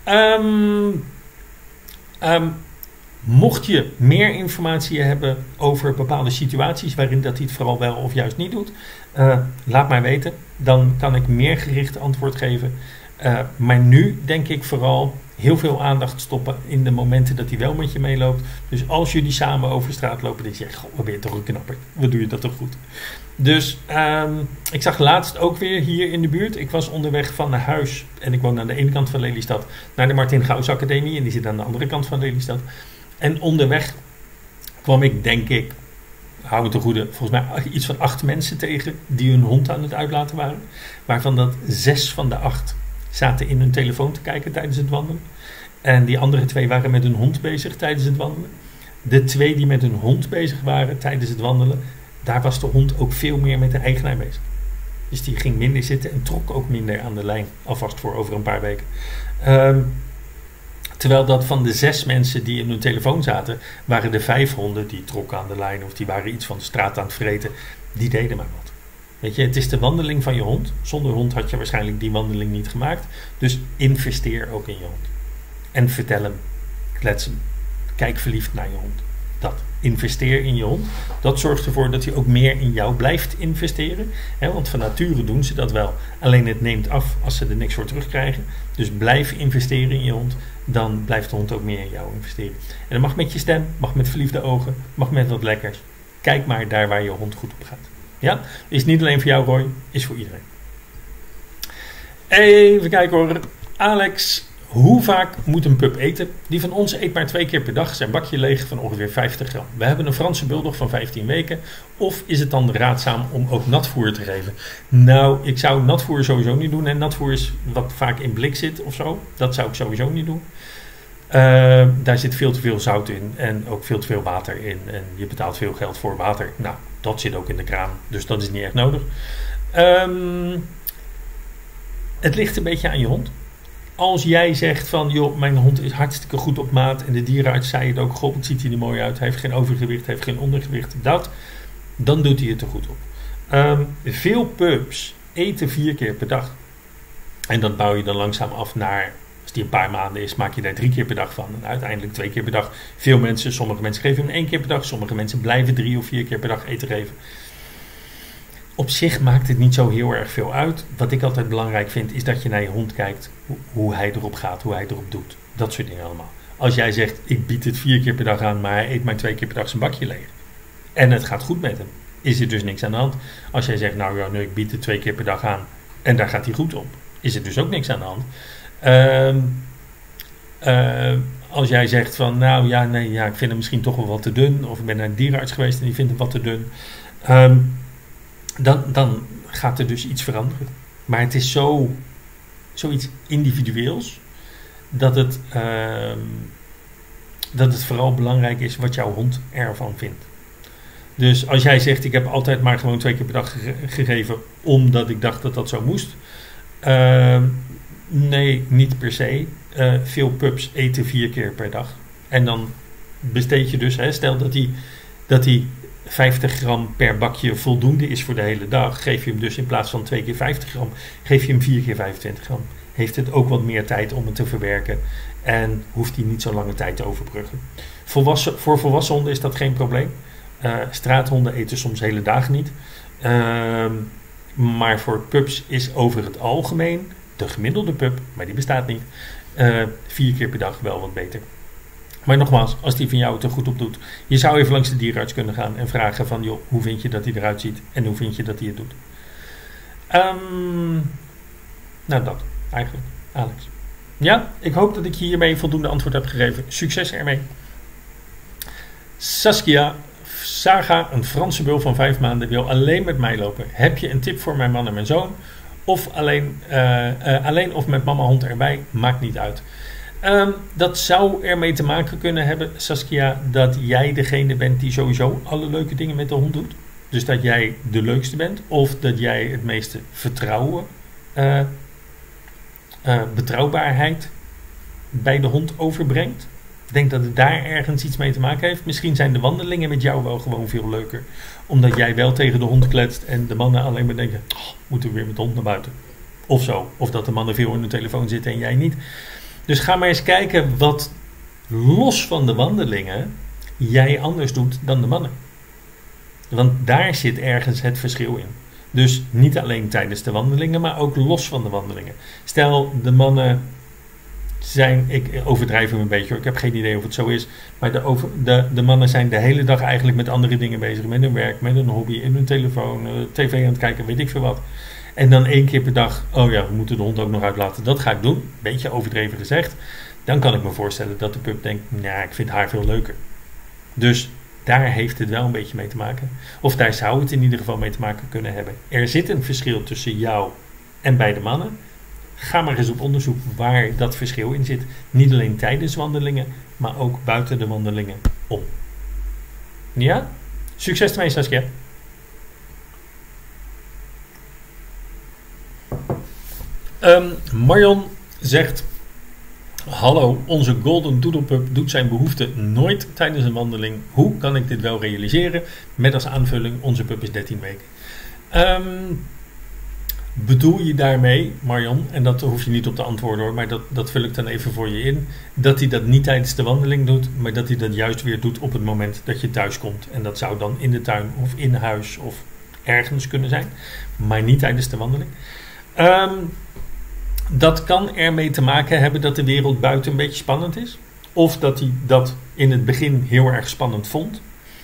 A: Mocht je meer informatie hebben over bepaalde situaties waarin dat hij het vooral wel of juist niet doet, laat mij weten. Dan kan ik meer gericht antwoord geven. Maar nu denk ik vooral heel veel aandacht stoppen in de momenten dat hij wel met je meeloopt. Dus als jullie samen over straat lopen, dan zeg je, goh, wat ben je toch een knapper. Wat doe je dat toch goed. Dus ik zag laatst ook weer hier in de buurt. Ik was onderweg van naar huis en ik woon aan de ene kant van Lelystad naar de Martin Gauws Academie en die zit aan de andere kant van Lelystad. En onderweg kwam ik, denk ik, hou me te goede, volgens mij iets van 8 mensen tegen die hun hond aan het uitlaten waren. Waarvan dat 6 van de 8 zaten in hun telefoon te kijken tijdens het wandelen. En die andere 2 waren met hun hond bezig tijdens het wandelen. De 2 die met hun hond bezig waren tijdens het wandelen, daar was de hond ook veel meer met de eigenaar bezig. Dus die ging minder zitten en trok ook minder aan de lijn, alvast voor over een paar weken. Terwijl dat van de 6 mensen die in hun telefoon zaten, waren de 5 honden die trokken aan de lijn of die waren iets van de straat aan het vreten. Die deden maar wat. Weet je, het is de wandeling van je hond. Zonder hond had je waarschijnlijk die wandeling niet gemaakt. Dus investeer ook in je hond. En vertel hem, klets hem, kijk verliefd naar je hond. Dat. Investeer in je hond. Dat zorgt ervoor dat hij ook meer in jou blijft investeren. Want van nature doen ze dat wel. Alleen het neemt af als ze er niks voor terugkrijgen. Dus blijf investeren in je hond. Dan blijft de hond ook meer in jou investeren. En dat mag met je stem, mag met verliefde ogen, mag met wat lekkers. Kijk maar daar waar je hond goed op gaat. Ja? Is niet alleen voor jou, Roy, is voor iedereen. Even kijken hoor. Alex, Hoe vaak moet een pup eten? Die van ons eet maar 2 keer per dag zijn bakje leeg van ongeveer 50 gram. We hebben een Franse bulldog van 15 weken. Of is het dan raadzaam om ook natvoer te geven? Nou, ik zou natvoer sowieso niet doen. En natvoer is wat vaak in blik zit of zo. Dat zou ik sowieso niet doen. Daar zit veel te veel zout in en ook veel te veel water in. En je betaalt veel geld voor water. Nou, dat zit ook in de kraan. Dus dat is niet echt nodig. Het ligt een beetje aan je hond. Als jij zegt van, joh, mijn hond is hartstikke goed op maat en de dierenarts zei het ook, goh, het ziet hij er mooi uit, hij heeft geen overgewicht, hij heeft geen ondergewicht, dan doet hij het er goed op. Veel pups eten 4 keer per dag. En dat bouw je dan langzaam af naar, als die een paar maanden is, maak je daar 3 keer per dag van. En uiteindelijk 2 keer per dag. Sommige mensen geven hem 1 keer per dag, sommige mensen blijven 3 of 4 keer per dag eten geven. Op zich maakt het niet zo heel erg veel uit. Wat ik altijd belangrijk vind, is dat je naar je hond kijkt. Hoe hij erop gaat, hoe hij erop doet. Dat soort dingen allemaal. Als jij zegt, ik bied het 4 keer per dag aan, maar hij eet maar 2 keer per dag zijn bakje leeg. En het gaat goed met hem. Is er dus niks aan de hand. Als jij zegt, nou ja, nee, ik bied het 2 keer per dag aan. En daar gaat hij goed op. Is er dus ook niks aan de hand. Als jij zegt van, nou ja, nee, ja, ik vind hem misschien toch wel wat te dun. Of ik ben naar een dierenarts geweest en die vindt hem wat te dun. Dan gaat er dus iets veranderen. Maar het is zoiets individueels dat het vooral belangrijk is wat jouw hond ervan vindt. Dus als jij zegt, ik heb altijd maar gewoon 2 keer per dag gegeven omdat ik dacht dat dat zo moest. Nee, niet per se. Veel pups eten 4 keer per dag. En dan besteed je dus, stel dat die 50 gram per bakje voldoende is voor de hele dag, geef je hem dus in plaats van 2 keer 50 gram, geef je hem 4 keer 25 gram. Heeft het ook wat meer tijd om het te verwerken en hoeft hij niet zo lange tijd te overbruggen. Voor volwassen honden is dat geen probleem. Straathonden eten soms hele dagen niet. Maar voor pups is over het algemeen, de gemiddelde pup, maar die bestaat niet, 4 keer per dag wel wat beter. Maar nogmaals, als die van jou het er goed op doet, je zou even langs de dierenarts kunnen gaan en vragen van, joh, hoe vind je dat hij eruit ziet en hoe vind je dat hij het doet? Nou, dat eigenlijk, Alex. Ja, ik hoop dat ik je hiermee voldoende antwoord heb gegeven. Succes ermee. Saskia, Saga, een Franse bul van 5 maanden, wil alleen met mij lopen. Heb je een tip voor mijn man en mijn zoon? Of alleen of met mama hond erbij? Maakt niet uit. Dat zou ermee te maken kunnen hebben, Saskia, dat jij degene bent die sowieso alle leuke dingen met de hond doet. Dus dat jij de leukste bent. Of dat jij het meeste vertrouwen, betrouwbaarheid bij de hond overbrengt. Ik denk dat het daar ergens iets mee te maken heeft. Misschien zijn de wandelingen met jou wel gewoon veel leuker. Omdat jij wel tegen de hond kletst en de mannen alleen maar denken, moeten we weer met de hond naar buiten. Of zo. Of dat de mannen veel in de telefoon zitten en jij niet. Dus ga maar eens kijken wat los van de wandelingen jij anders doet dan de mannen. Want daar zit ergens het verschil in. Dus niet alleen tijdens de wandelingen, maar ook los van de wandelingen. Stel, de mannen zijn, ik overdrijf hem een beetje hoor, ik heb geen idee of het zo is, maar de mannen zijn de hele dag eigenlijk met andere dingen bezig. Met hun werk, met hun hobby, in hun telefoon, tv aan het kijken, weet ik veel wat. En dan 1 keer per dag, oh ja, we moeten de hond ook nog uitlaten. Dat ga ik doen. Beetje overdreven gezegd. Dan kan ik me voorstellen dat de pup denkt, ja, ik vind haar veel leuker. Dus daar heeft het wel een beetje mee te maken. Of daar zou het in ieder geval mee te maken kunnen hebben. Er zit een verschil tussen jou en beide mannen. Ga maar eens op onderzoek waar dat verschil in zit. Niet alleen tijdens wandelingen, maar ook buiten de wandelingen om. Ja? Succes ermee, Saskia. Marion zegt, hallo, onze Golden Doodle Pup doet zijn behoeften nooit tijdens een wandeling. Hoe kan ik dit wel realiseren? Met als aanvulling, onze pup is 13 weken. Bedoel je daarmee, Marion, en dat hoef je niet op te antwoorden hoor, maar dat vul ik dan even voor je in, dat hij dat niet tijdens de wandeling doet, maar dat hij dat juist weer doet op het moment dat je thuis komt. En dat zou dan in de tuin of in huis of ergens kunnen zijn, maar niet tijdens de wandeling. Dat kan ermee te maken hebben dat de wereld buiten een beetje spannend is. Of dat hij dat in het begin heel erg spannend vond.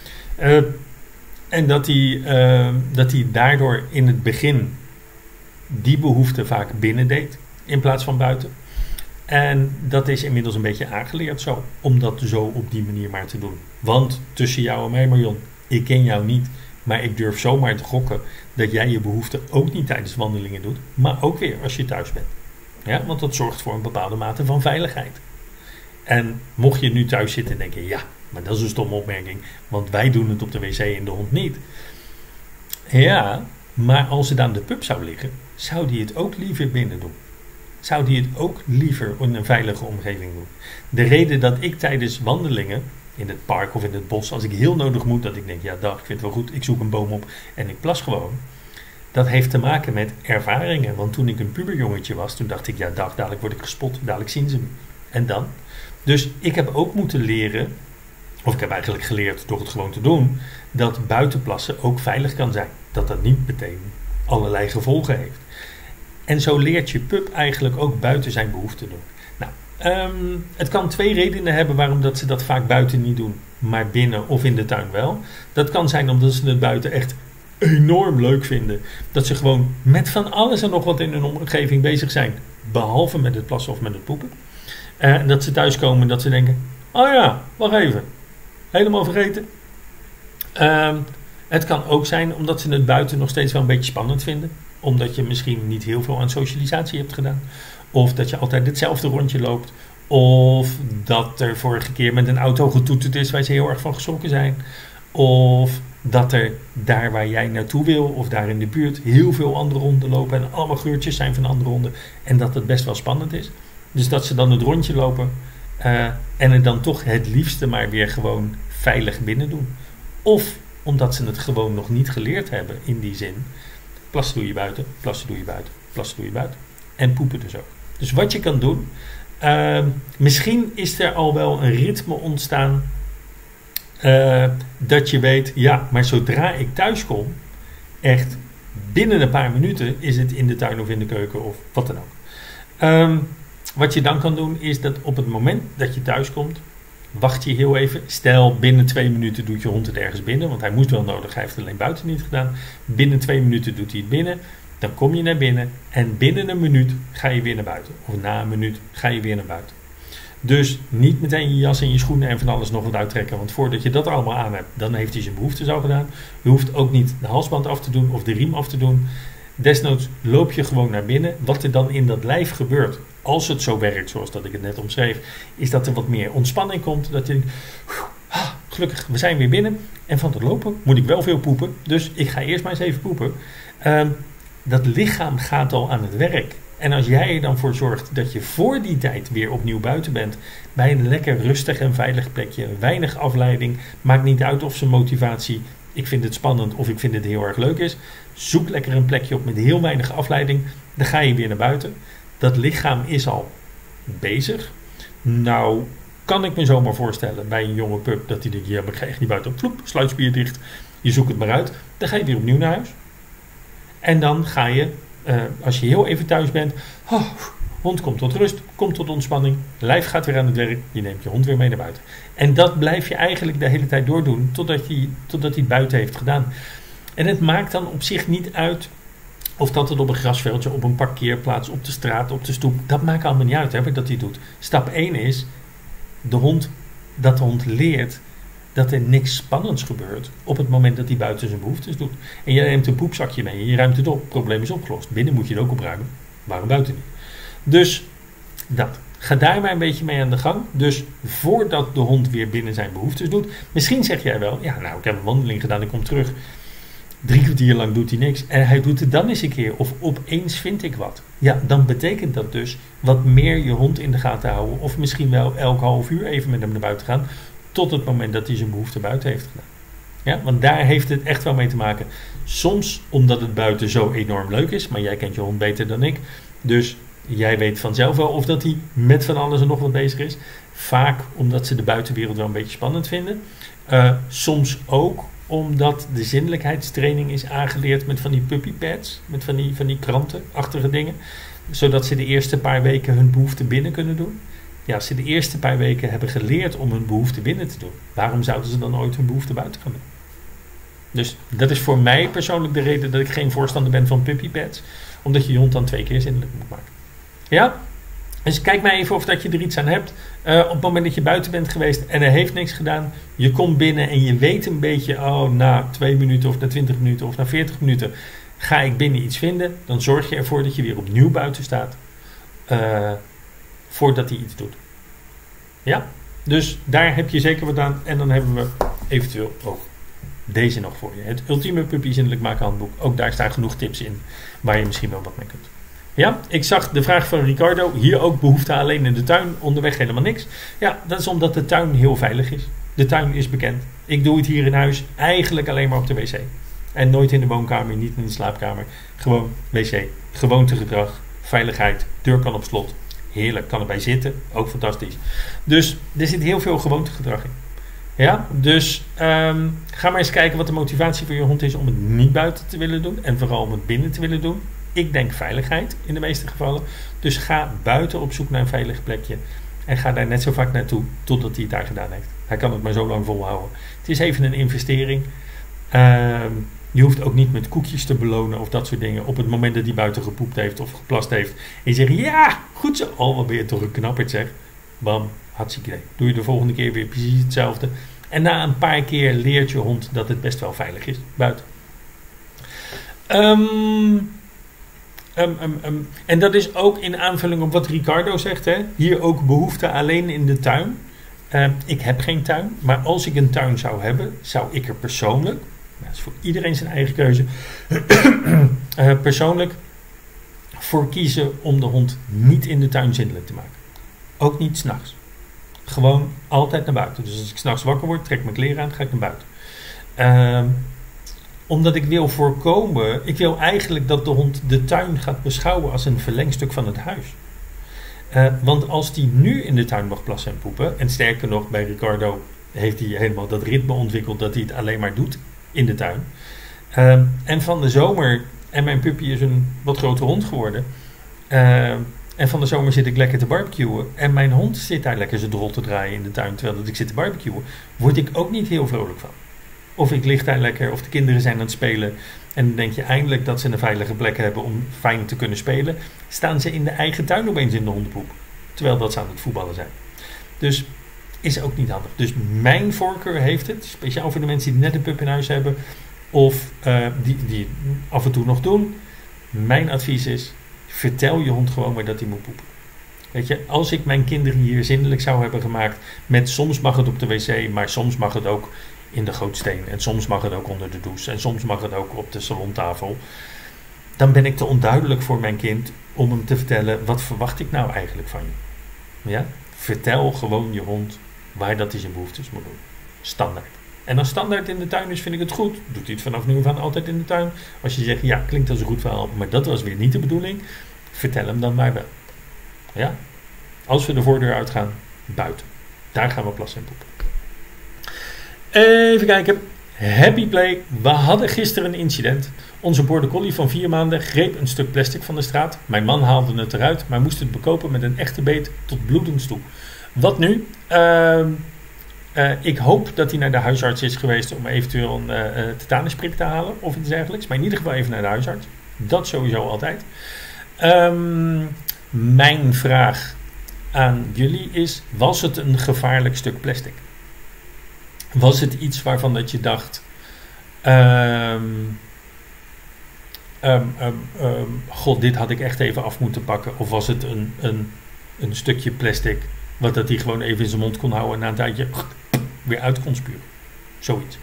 A: En dat hij daardoor in het begin die behoefte vaak binnen deed in plaats van buiten. En dat is inmiddels een beetje aangeleerd zo, om dat zo op die manier maar te doen. Want tussen jou en mij, Marion, ik ken jou niet, maar ik durf zomaar te gokken dat jij je behoeften ook niet tijdens wandelingen doet, maar ook weer als je thuis bent. Ja, want dat zorgt voor een bepaalde mate van veiligheid. En mocht je nu thuis zitten en denken, ja, maar dat is een stomme opmerking, want wij doen het op de wc en de hond niet. Ja, maar als het aan de pup zou liggen, zou die het ook liever binnen doen. Zou die het ook liever in een veilige omgeving doen. De reden dat ik tijdens wandelingen in het park of in het bos, als ik heel nodig moet, dat ik denk, ja dag, ik vind het wel goed, ik zoek een boom op en ik plas gewoon. Dat heeft te maken met ervaringen. Want toen ik een puberjongetje was, toen dacht ik, ja dag, dadelijk word ik gespot, dadelijk zien ze me. En dan? Dus ik heb ook moeten leren, of ik heb eigenlijk geleerd door het gewoon te doen, dat buitenplassen ook veilig kan zijn. Dat dat niet meteen allerlei gevolgen heeft. En zo leert je pup eigenlijk ook buiten zijn behoeften doen. Nou, het kan 2 redenen hebben waarom dat ze dat vaak buiten niet doen, maar binnen of in de tuin wel. Dat kan zijn omdat ze het buiten echt enorm leuk vinden. Dat ze gewoon met van alles en nog wat in hun omgeving bezig zijn. Behalve met het plassen of met het poepen. En dat ze thuiskomen en dat ze denken, oh ja, wacht even. Helemaal vergeten. Het kan ook zijn omdat ze het buiten nog steeds wel een beetje spannend vinden. Omdat je misschien niet heel veel aan socialisatie hebt gedaan. Of dat je altijd hetzelfde rondje loopt. Of dat er vorige keer met een auto getoeterd is waar ze heel erg van geschrokken zijn. Of dat er daar waar jij naartoe wil of daar in de buurt heel veel andere honden lopen. En allemaal geurtjes zijn van andere honden. En dat het best wel spannend is. Dus dat ze dan het rondje lopen. En het dan toch het liefste maar weer gewoon veilig binnen doen. Of omdat ze het gewoon nog niet geleerd hebben in die zin. Plassen doe je buiten, plassen doe je buiten, plassen doe je buiten. En poepen dus ook. Dus wat je kan doen. Misschien is er al wel een ritme ontstaan. Dat je weet, ja, maar zodra ik thuis kom. Echt binnen een paar minuten is het in de tuin of in de keuken of wat dan ook. Wat je dan kan doen is dat op het moment dat je thuis komt. Wacht je heel even. Stel, binnen 2 minuten doet je hond het ergens binnen. Want hij moest wel nodig. Hij heeft het alleen buiten niet gedaan. Binnen 2 minuten doet hij het binnen. Dan kom je naar binnen. En binnen een minuut ga je weer naar buiten. Of na een minuut ga je weer naar buiten. Dus niet meteen je jas en je schoenen en van alles nog wat uittrekken. Want voordat je dat allemaal aan hebt, dan heeft hij zijn behoeftes al gedaan. Je hoeft ook niet de halsband af te doen of de riem af te doen. Desnoods loop je gewoon naar binnen. Wat er dan in dat lijf gebeurt, als het zo werkt zoals dat ik het net omschreef, is dat er wat meer ontspanning komt. Dat je denkt, gelukkig, we zijn weer binnen. En van het lopen moet ik wel veel poepen. Dus ik ga eerst maar eens even poepen. Dat lichaam gaat al aan het werk. En als jij er dan voor zorgt dat je voor die tijd weer opnieuw buiten bent, bij een lekker rustig en veilig plekje, weinig afleiding, maakt niet uit of zijn motivatie, ik vind het spannend of ik vind het heel erg leuk is. Zoek lekker een plekje op met heel weinig afleiding, dan ga je weer naar buiten. Dat lichaam is al bezig. Nou, kan ik me zomaar voorstellen bij een jonge pup dat hij denkt, ja, maar ik ga echt niet buiten. Vloep, sluitspier dicht, je zoekt het maar uit. Dan ga je weer opnieuw naar huis. En dan ga je, als je heel even thuis bent, hond komt tot rust, komt tot ontspanning, lijf gaat weer aan het werk, je neemt je hond weer mee naar buiten. En dat blijf je eigenlijk de hele tijd doordoen, totdat hij het buiten heeft gedaan. En het maakt dan op zich niet uit of dat het op een grasveldje, op een parkeerplaats, op de straat, op de stoep, dat maakt allemaal niet uit hè, dat hij doet. Stap 1 is, dat de hond leert dat er niks spannends gebeurt op het moment dat hij buiten zijn behoeftes doet. En je neemt een poepzakje mee en je ruimt het op. Het probleem is opgelost. Binnen moet je het ook opruimen. Waarom buiten niet? Dus dat. Ga daar maar een beetje mee aan de gang. Dus voordat de hond weer binnen zijn behoeftes doet. Misschien zeg jij wel, ja nou ik heb een wandeling gedaan, ik kom terug. 3 kwartier lang doet hij niks. En hij doet het dan eens een keer. Of opeens vind ik wat. Ja, dan betekent dat dus wat meer je hond in de gaten houden. Of misschien wel elk half uur even met hem naar buiten gaan. Tot het moment dat hij zijn behoefte buiten heeft gedaan. Ja, want daar heeft het echt wel mee te maken. Soms omdat het buiten zo enorm leuk is. Maar jij kent je hond beter dan ik. Dus jij weet vanzelf wel of dat hij met van alles en nog wat bezig is. Vaak omdat ze de buitenwereld wel een beetje spannend vinden. Soms ook omdat de zinnelijkheidstraining is aangeleerd met van die puppy pads. Met van die krantenachtige dingen. Zodat ze de eerste paar weken hun behoefte binnen kunnen doen. Ja, als ze de eerste paar weken hebben geleerd om hun behoefte binnen te doen, waarom zouden ze dan ooit hun behoefte buiten gaan doen? Dus dat is voor mij persoonlijk de reden dat ik geen voorstander ben van puppy pads. Omdat je hond dan 2 keer zinnelijk moet maken. Ja? Dus kijk maar even of dat je er iets aan hebt. Op het moment dat je buiten bent geweest en er heeft niks gedaan. Je komt binnen en je weet een beetje, na 2 minuten of na 20 minuten of na 40 minuten ga ik binnen iets vinden. Dan zorg je ervoor dat je weer opnieuw buiten staat. Voordat hij iets doet. Ja, dus daar heb je zeker wat aan. En dan hebben we eventueel ook deze nog voor je. Het ultieme puppy zindelijk maken handboek. Ook daar staan genoeg tips in waar je misschien wel wat mee kunt. Ja, ik zag de vraag van Ricardo. Hier ook behoefte alleen in de tuin. Onderweg helemaal niks. Ja, dat is omdat de tuin heel veilig is. De tuin is bekend. Ik doe het hier in huis eigenlijk alleen maar op de wc. En nooit in de woonkamer, niet in de slaapkamer. Gewoon wc. Gewoontegedrag. Veiligheid. Deur kan op slot. Heerlijk. Kan erbij zitten. Ook fantastisch. Dus er zit heel veel gewoontegedrag in. Ja, dus ga maar eens kijken wat de motivatie voor je hond is om het niet buiten te willen doen. En vooral om het binnen te willen doen. Ik denk veiligheid in de meeste gevallen. Dus ga buiten op zoek naar een veilig plekje. En ga daar net zo vaak naartoe totdat hij het daar gedaan heeft. Hij kan het maar zo lang volhouden. Het is even een investering. Je hoeft ook niet met koekjes te belonen of dat soort dingen. Op het moment dat hij buiten gepoept heeft of geplast heeft. En je zegt, ja, goed zo. Oh, wat ben je toch een knapperd zeg. Bam, hartstikke idee. Doe je de volgende keer weer precies hetzelfde. En na een paar keer leert je hond dat het best wel veilig is buiten. En dat is ook in aanvulling op wat Ricardo zegt. Hè? Hier ook behoefte alleen in de tuin. Ik heb geen tuin. Maar als ik een tuin zou hebben, zou ik er persoonlijk... Dat is voor iedereen zijn eigen keuze. Persoonlijk voor kiezen om de hond niet in de tuin zindelijk te maken. Ook niet 's nachts. Gewoon altijd naar buiten. Dus als ik 's nachts wakker word, trek mijn kleren aan, ga ik naar buiten. Omdat ik wil voorkomen, ik wil eigenlijk dat de hond de tuin gaat beschouwen als een verlengstuk van het huis. Want als die nu in de tuin mag plassen en poepen, en sterker nog, bij Ricardo heeft hij helemaal dat ritme ontwikkeld dat hij het alleen maar doet in de tuin. En van de zomer, en mijn puppy is een wat grotere hond geworden, en van de zomer zit ik lekker te barbecuen, en mijn hond zit daar lekker zijn drol te draaien in de tuin, terwijl dat ik zit te barbecuen, word ik ook niet heel vrolijk van. Of ik lig daar lekker, of de kinderen zijn aan het spelen. En dan denk je eindelijk dat ze een veilige plek hebben om fijn te kunnen spelen. Staan ze in de eigen tuin opeens in de hondenpoep. Terwijl dat ze aan het voetballen zijn. Dus is ook niet handig. Dus mijn voorkeur heeft het, speciaal voor de mensen die net een pup in huis hebben. Of die af en toe nog doen. Mijn advies is, vertel je hond gewoon maar dat hij moet poepen. Weet je, als ik mijn kinderen hier zindelijk zou hebben gemaakt met soms mag het op de wc, maar soms mag het ook in de gootsteen. En soms mag het ook onder de douche. En soms mag het ook op de salontafel. Dan ben ik te onduidelijk voor mijn kind om hem te vertellen, wat verwacht ik nou eigenlijk van je? Ja? Vertel gewoon je hond waar dat hij zijn behoeftes moet doen. Standaard. En als standaard in de tuin is, vind ik het goed. Doet hij het vanaf nu aan altijd in de tuin. Als je zegt, ja, klinkt als een goed verhaal, maar dat was weer niet de bedoeling. Vertel hem dan maar wel. Ja? Als we de voordeur uitgaan, buiten. Daar gaan we plassen en poepen. Even kijken. Happy Play. We hadden gisteren een incident. Onze border collie van 4 maanden greep een stuk plastic van de straat. Mijn man haalde het eruit, maar moest het bekopen met een echte beet tot bloedens toe. Wat nu? Ik hoop dat hij naar de huisarts is geweest om eventueel een tetanusprik te halen of iets dergelijks. Maar in ieder geval even naar de huisarts. Dat sowieso altijd. Mijn vraag aan jullie is, was het een gevaarlijk stuk plastic? Was het iets waarvan dat je dacht, god, dit had ik echt even af moeten pakken? Of was het een stukje plastic wat dat hij gewoon even in zijn mond kon houden en na een tijdje weer uit kon spuren? Zoiets.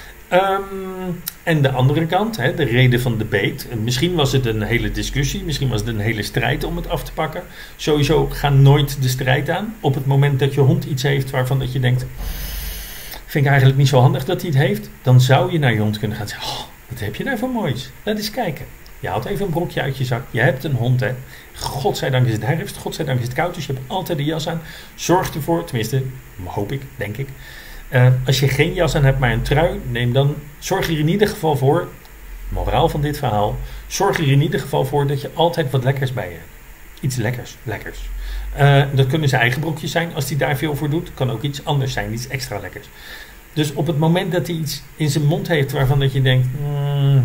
A: En de andere kant, de reden van de beet. Misschien was het een hele discussie, misschien was het een hele strijd om het af te pakken. Sowieso ga nooit de strijd aan. Op het moment dat je hond iets heeft waarvan dat je denkt, vind ik eigenlijk niet zo handig dat hij het heeft, dan zou je naar je hond kunnen gaan zeggen, oh, wat heb je daar voor moois? Laat eens kijken. Je haalt even een brokje uit je zak. Je hebt een hond, hè. Godzijdank is het herfst, godzijdank is het koud, dus je hebt altijd een jas aan. Zorg ervoor, tenminste, hoop ik, denk ik. Als je geen jas aan hebt, maar een trui, zorg er in ieder geval voor, moraal van dit verhaal, zorg er in ieder geval voor dat je altijd wat lekkers bij je hebt. Iets lekkers. Dat kunnen zijn eigen brokjes zijn, als hij daar veel voor doet. Kan ook iets anders zijn, iets extra lekkers. Dus op het moment dat hij iets in zijn mond heeft waarvan dat je denkt,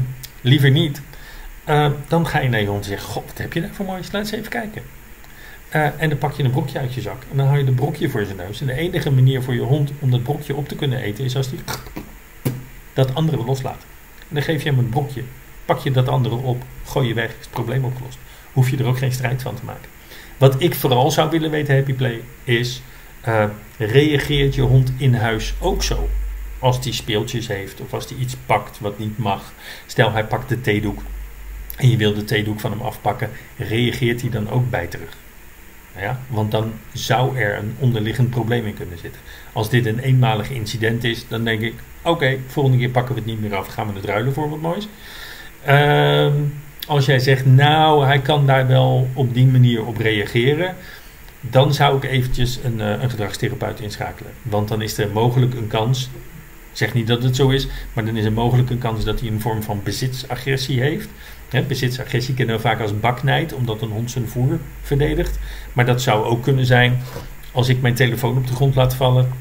A: liever niet, dan ga je naar je hond en zeg, god, wat heb je daar voor moois? Laat eens even kijken. En dan pak je een brokje uit je zak. En dan hou je de brokje voor zijn neus. En de enige manier voor je hond om dat brokje op te kunnen eten is als hij dat andere loslaat. En dan geef je hem een brokje. Pak je dat andere op, gooi je weg, is het probleem opgelost. Hoef je er ook geen strijd van te maken. Wat ik vooral zou willen weten, Happy Play, is reageert je hond in huis ook zo? Als die speeltjes heeft of als die iets pakt wat niet mag. Stel hij pakt de theedoek en je wil de theedoek van hem afpakken, reageert hij dan ook bijterig? Ja, want dan zou er een onderliggend probleem in kunnen zitten. Als dit een eenmalig incident is, dan denk ik, oké, volgende keer pakken we het niet meer af, gaan we het ruilen voor wat moois. Als jij zegt, nou, hij kan daar wel op die manier op reageren, dan zou ik eventjes een gedragstherapeut inschakelen. Want dan is er mogelijk een kans, ik zeg niet dat het zo is, maar dan is er mogelijk een kans dat hij een vorm van bezitsagressie heeft. Bezitsagressie kennen we vaak als baknijd, omdat een hond zijn voer verdedigt. Maar dat zou ook kunnen zijn als ik mijn telefoon op de grond laat vallen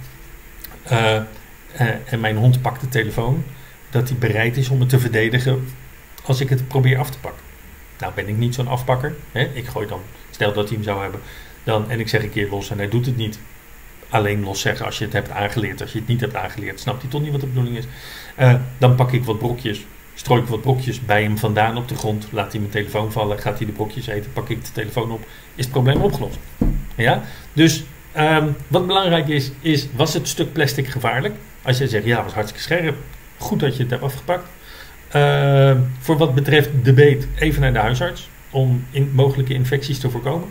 A: en mijn hond pakt de telefoon, dat hij bereid is om het te verdedigen als ik het probeer af te pakken. Nou ben ik niet zo'n afpakker. Ik gooi dan, stel dat hij hem zou hebben, en ik zeg een keer los en hij doet het niet. Alleen los zeggen als je het hebt aangeleerd. Als je het niet hebt aangeleerd, snapt hij toch niet wat de bedoeling is. Dan pak ik wat brokjes. Strooi ik wat brokjes bij hem vandaan op de grond. Laat hij mijn telefoon vallen. Gaat hij de brokjes eten. Pak ik de telefoon op. Is het probleem opgelost. Ja? Dus wat belangrijk is, was het stuk plastic gevaarlijk? Als jij zegt, ja, het was hartstikke scherp. Goed dat je het hebt afgepakt. Voor wat betreft de beet, even naar de huisarts. Om mogelijke infecties te voorkomen.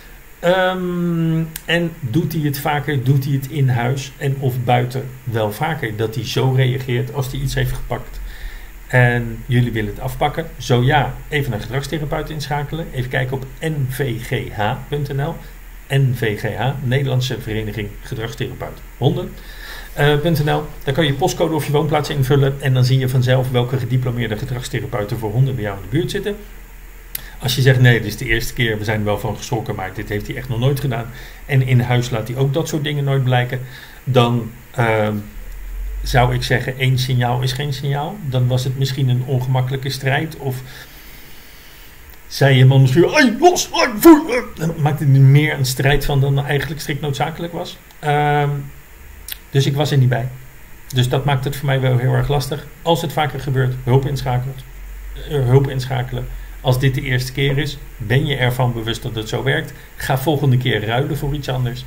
A: En doet hij het vaker, doet hij het in huis en of buiten wel vaker? Dat hij zo reageert als hij iets heeft gepakt. En jullie willen het afpakken? Zo ja, even een gedragstherapeut inschakelen. Even kijken op nvgh.nl. NVGH, Nederlandse Vereniging Gedragstherapeut Honden.nl. Daar kan je postcode of je woonplaats invullen. En dan zie je vanzelf welke gediplomeerde gedragstherapeuten voor honden bij jou in de buurt zitten. Als je zegt, nee, dit is de eerste keer, we zijn er wel van geschrokken, maar dit heeft hij echt nog nooit gedaan. En in huis laat hij ook dat soort dingen nooit blijken. Dan zou ik zeggen, 1 signaal is geen signaal. Dan was het misschien een ongemakkelijke strijd. Of zei je man misschien, ai, los, ai, voer. Dan maakte hij er meer een strijd van dan eigenlijk strikt noodzakelijk was. Dus ik was er niet bij. Dus dat maakt het voor mij wel heel erg lastig. Als het vaker gebeurt, hulp inschakelen. Als dit de eerste keer is, ben je ervan bewust dat het zo werkt. Ga volgende keer ruilen voor iets anders.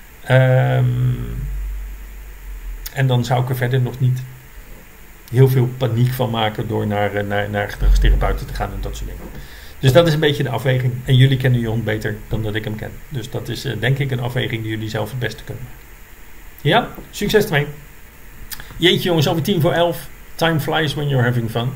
A: En dan zou ik er verder nog niet heel veel paniek van maken door naar gedragstherapeuten te gaan en dat soort dingen. Dus dat is een beetje de afweging. En jullie kennen je hond beter dan dat ik hem ken. Dus dat is denk ik een afweging die jullie zelf het beste kunnen maken. Ja, succes ermee. Jeetje jongens, alweer 10:50. Time flies when you're having fun.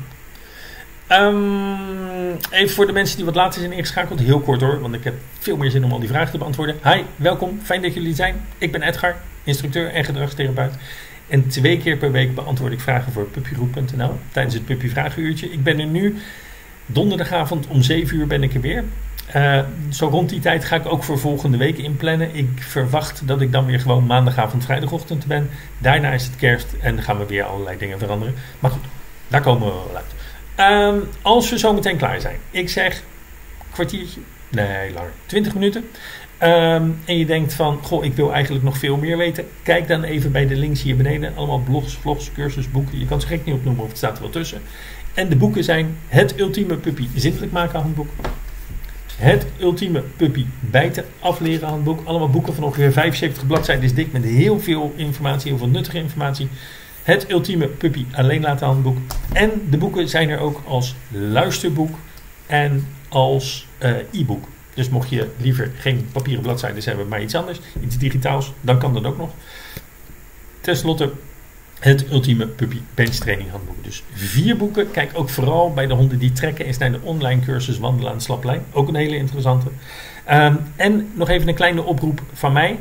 A: Even voor de mensen die wat later zijn ingeschakeld, heel kort hoor, want ik heb veel meer zin om al die vragen te beantwoorden. Hi, welkom, fijn dat jullie zijn. Ik ben Edgar, instructeur en gedragstherapeut. En 2 keer per week beantwoord ik vragen voor puppygroep.nl tijdens het puppyvragenuurtje. Ik ben er nu, donderdagavond om 7 uur ben ik er weer. Zo rond die tijd ga ik ook voor volgende week inplannen. Ik verwacht dat ik dan weer gewoon maandagavond, vrijdagochtend ben. Daarna is het kerst en dan gaan we weer allerlei dingen veranderen. Maar goed, daar komen we wel uit. Als we zo meteen klaar zijn. Ik zeg kwartiertje, nee langer, 20 minuten. En je denkt van, goh, ik wil eigenlijk nog veel meer weten. Kijk dan even bij de links hier beneden. Allemaal blogs, vlogs, cursus, boeken. Je kan ze gek niet opnoemen of het staat er wel tussen. En de boeken zijn het ultieme puppy zindelijk maken handboek. Het ultieme puppy bijten afleren handboek. Allemaal boeken van ongeveer 75 bladzijden dik met heel veel informatie, heel veel nuttige informatie. Het ultieme puppy alleen laten handboek. En de boeken zijn er ook als luisterboek en als e-book. Dus mocht je liever geen papieren bladzijden hebben, maar iets anders, iets digitaals, dan kan dat ook nog. Ten slotte het ultieme puppy bench training handboek. Dus 4 boeken. Kijk ook vooral bij de honden die trekken eens naar de online cursus wandelen aan de slaplijn. Ook een hele interessante. En nog even een kleine oproep van mij.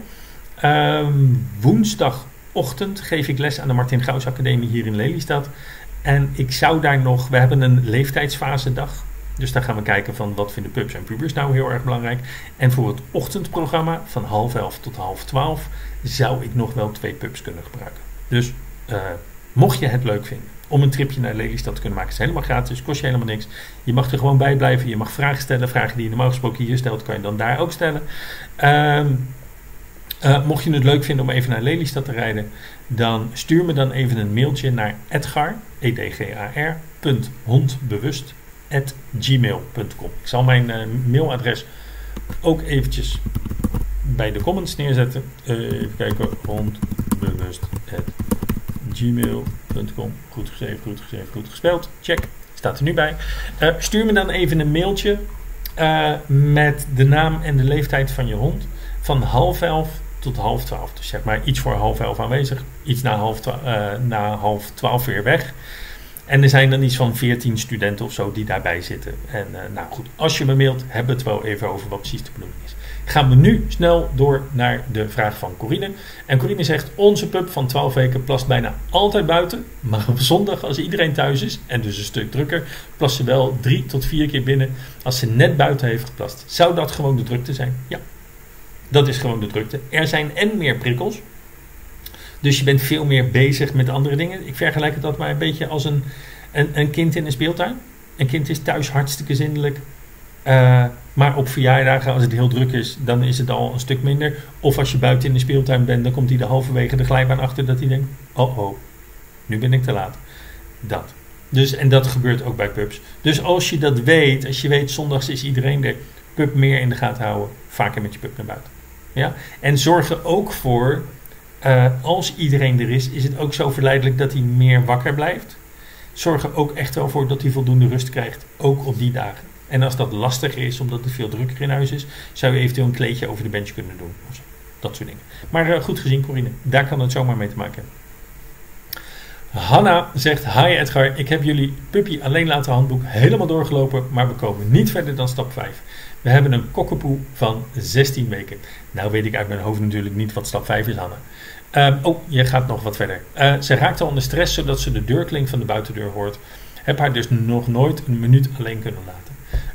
A: Woensdagochtend geef ik les aan de Martin Gauws Academie hier in Lelystad. En ik zou daar nog, we hebben een leeftijdsfase dag. Dus daar gaan we kijken van wat vinden pups en pubers nou heel erg belangrijk. En voor het ochtendprogramma van 10:30 tot 11:30 zou ik nog wel 2 pups kunnen gebruiken. Dus mocht je het leuk vinden om een tripje naar Lelystad te kunnen maken. Het is helemaal gratis, kost je helemaal niks. Je mag er gewoon bij blijven, je mag vragen stellen. Vragen die je normaal gesproken hier stelt, kan je dan daar ook stellen. Mocht je het leuk vinden om even naar Lelystad te rijden, dan stuur me dan even een mailtje naar Edgar, edgar.hondbewust@gmail.com. Ik zal mijn mailadres ook eventjes bij de comments neerzetten. Even kijken, hondbewust@gmail.com. Goed geschreven, goed gespeld. Check, staat er nu bij. Stuur me dan even een mailtje met de naam en de leeftijd van je hond van 10:30 tot 11:30. Dus zeg maar iets voor 11:30 aanwezig, iets na 11:30 weer weg. En er zijn dan iets van 14 studenten of zo die daarbij zitten. En nou goed, als je me mailt, hebben we het wel even over wat precies de bedoeling is. Gaan we nu snel door naar de vraag van Corine. En Corine zegt, onze pup van 12 weken plast bijna altijd buiten. Maar op zondag, als iedereen thuis is, en dus een stuk drukker, plast ze wel 3 tot 4 keer binnen als ze net buiten heeft geplast. Zou dat gewoon de drukte zijn? Ja, dat is gewoon de drukte. Er zijn en meer prikkels. Dus je bent veel meer bezig met andere dingen. Ik vergelijk het dat maar een beetje als een kind in een speeltuin. Een kind is thuis hartstikke zindelijk. Maar op verjaardagen, als het heel druk is, dan is het al een stuk minder. Of als je buiten in de speeltuin bent, dan komt hij er halverwege de glijbaan achter dat hij denkt, oh, nu ben ik te laat. Dat. Dus, en dat gebeurt ook bij pups. Dus als je dat weet, als je weet, zondags is iedereen er, pup meer in de gaten houden, vaker met je pup naar buiten. Ja? En zorg er ook voor, als iedereen er is het ook zo verleidelijk dat hij meer wakker blijft. Zorg er ook echt wel voor dat hij voldoende rust krijgt, ook op die dagen. En als dat lastiger is, omdat het veel drukker in huis is, zou je eventueel een kleedje over de bench kunnen doen. Of zo. Dat soort dingen. Maar goed gezien, Corine. Daar kan het zomaar mee te maken hebben. Hanna zegt, hi Edgar, ik heb jullie puppy alleen laten handboek helemaal doorgelopen, maar we komen niet verder dan stap 5. We hebben een kokkepoe van 16 weken. Nou weet ik uit mijn hoofd natuurlijk niet wat stap 5 is, Hanna. Je gaat nog wat verder. Ze raakt al onder stress, zodat ze de deurklink van de buitendeur hoort. Heb haar dus nog nooit een minuut alleen kunnen laten.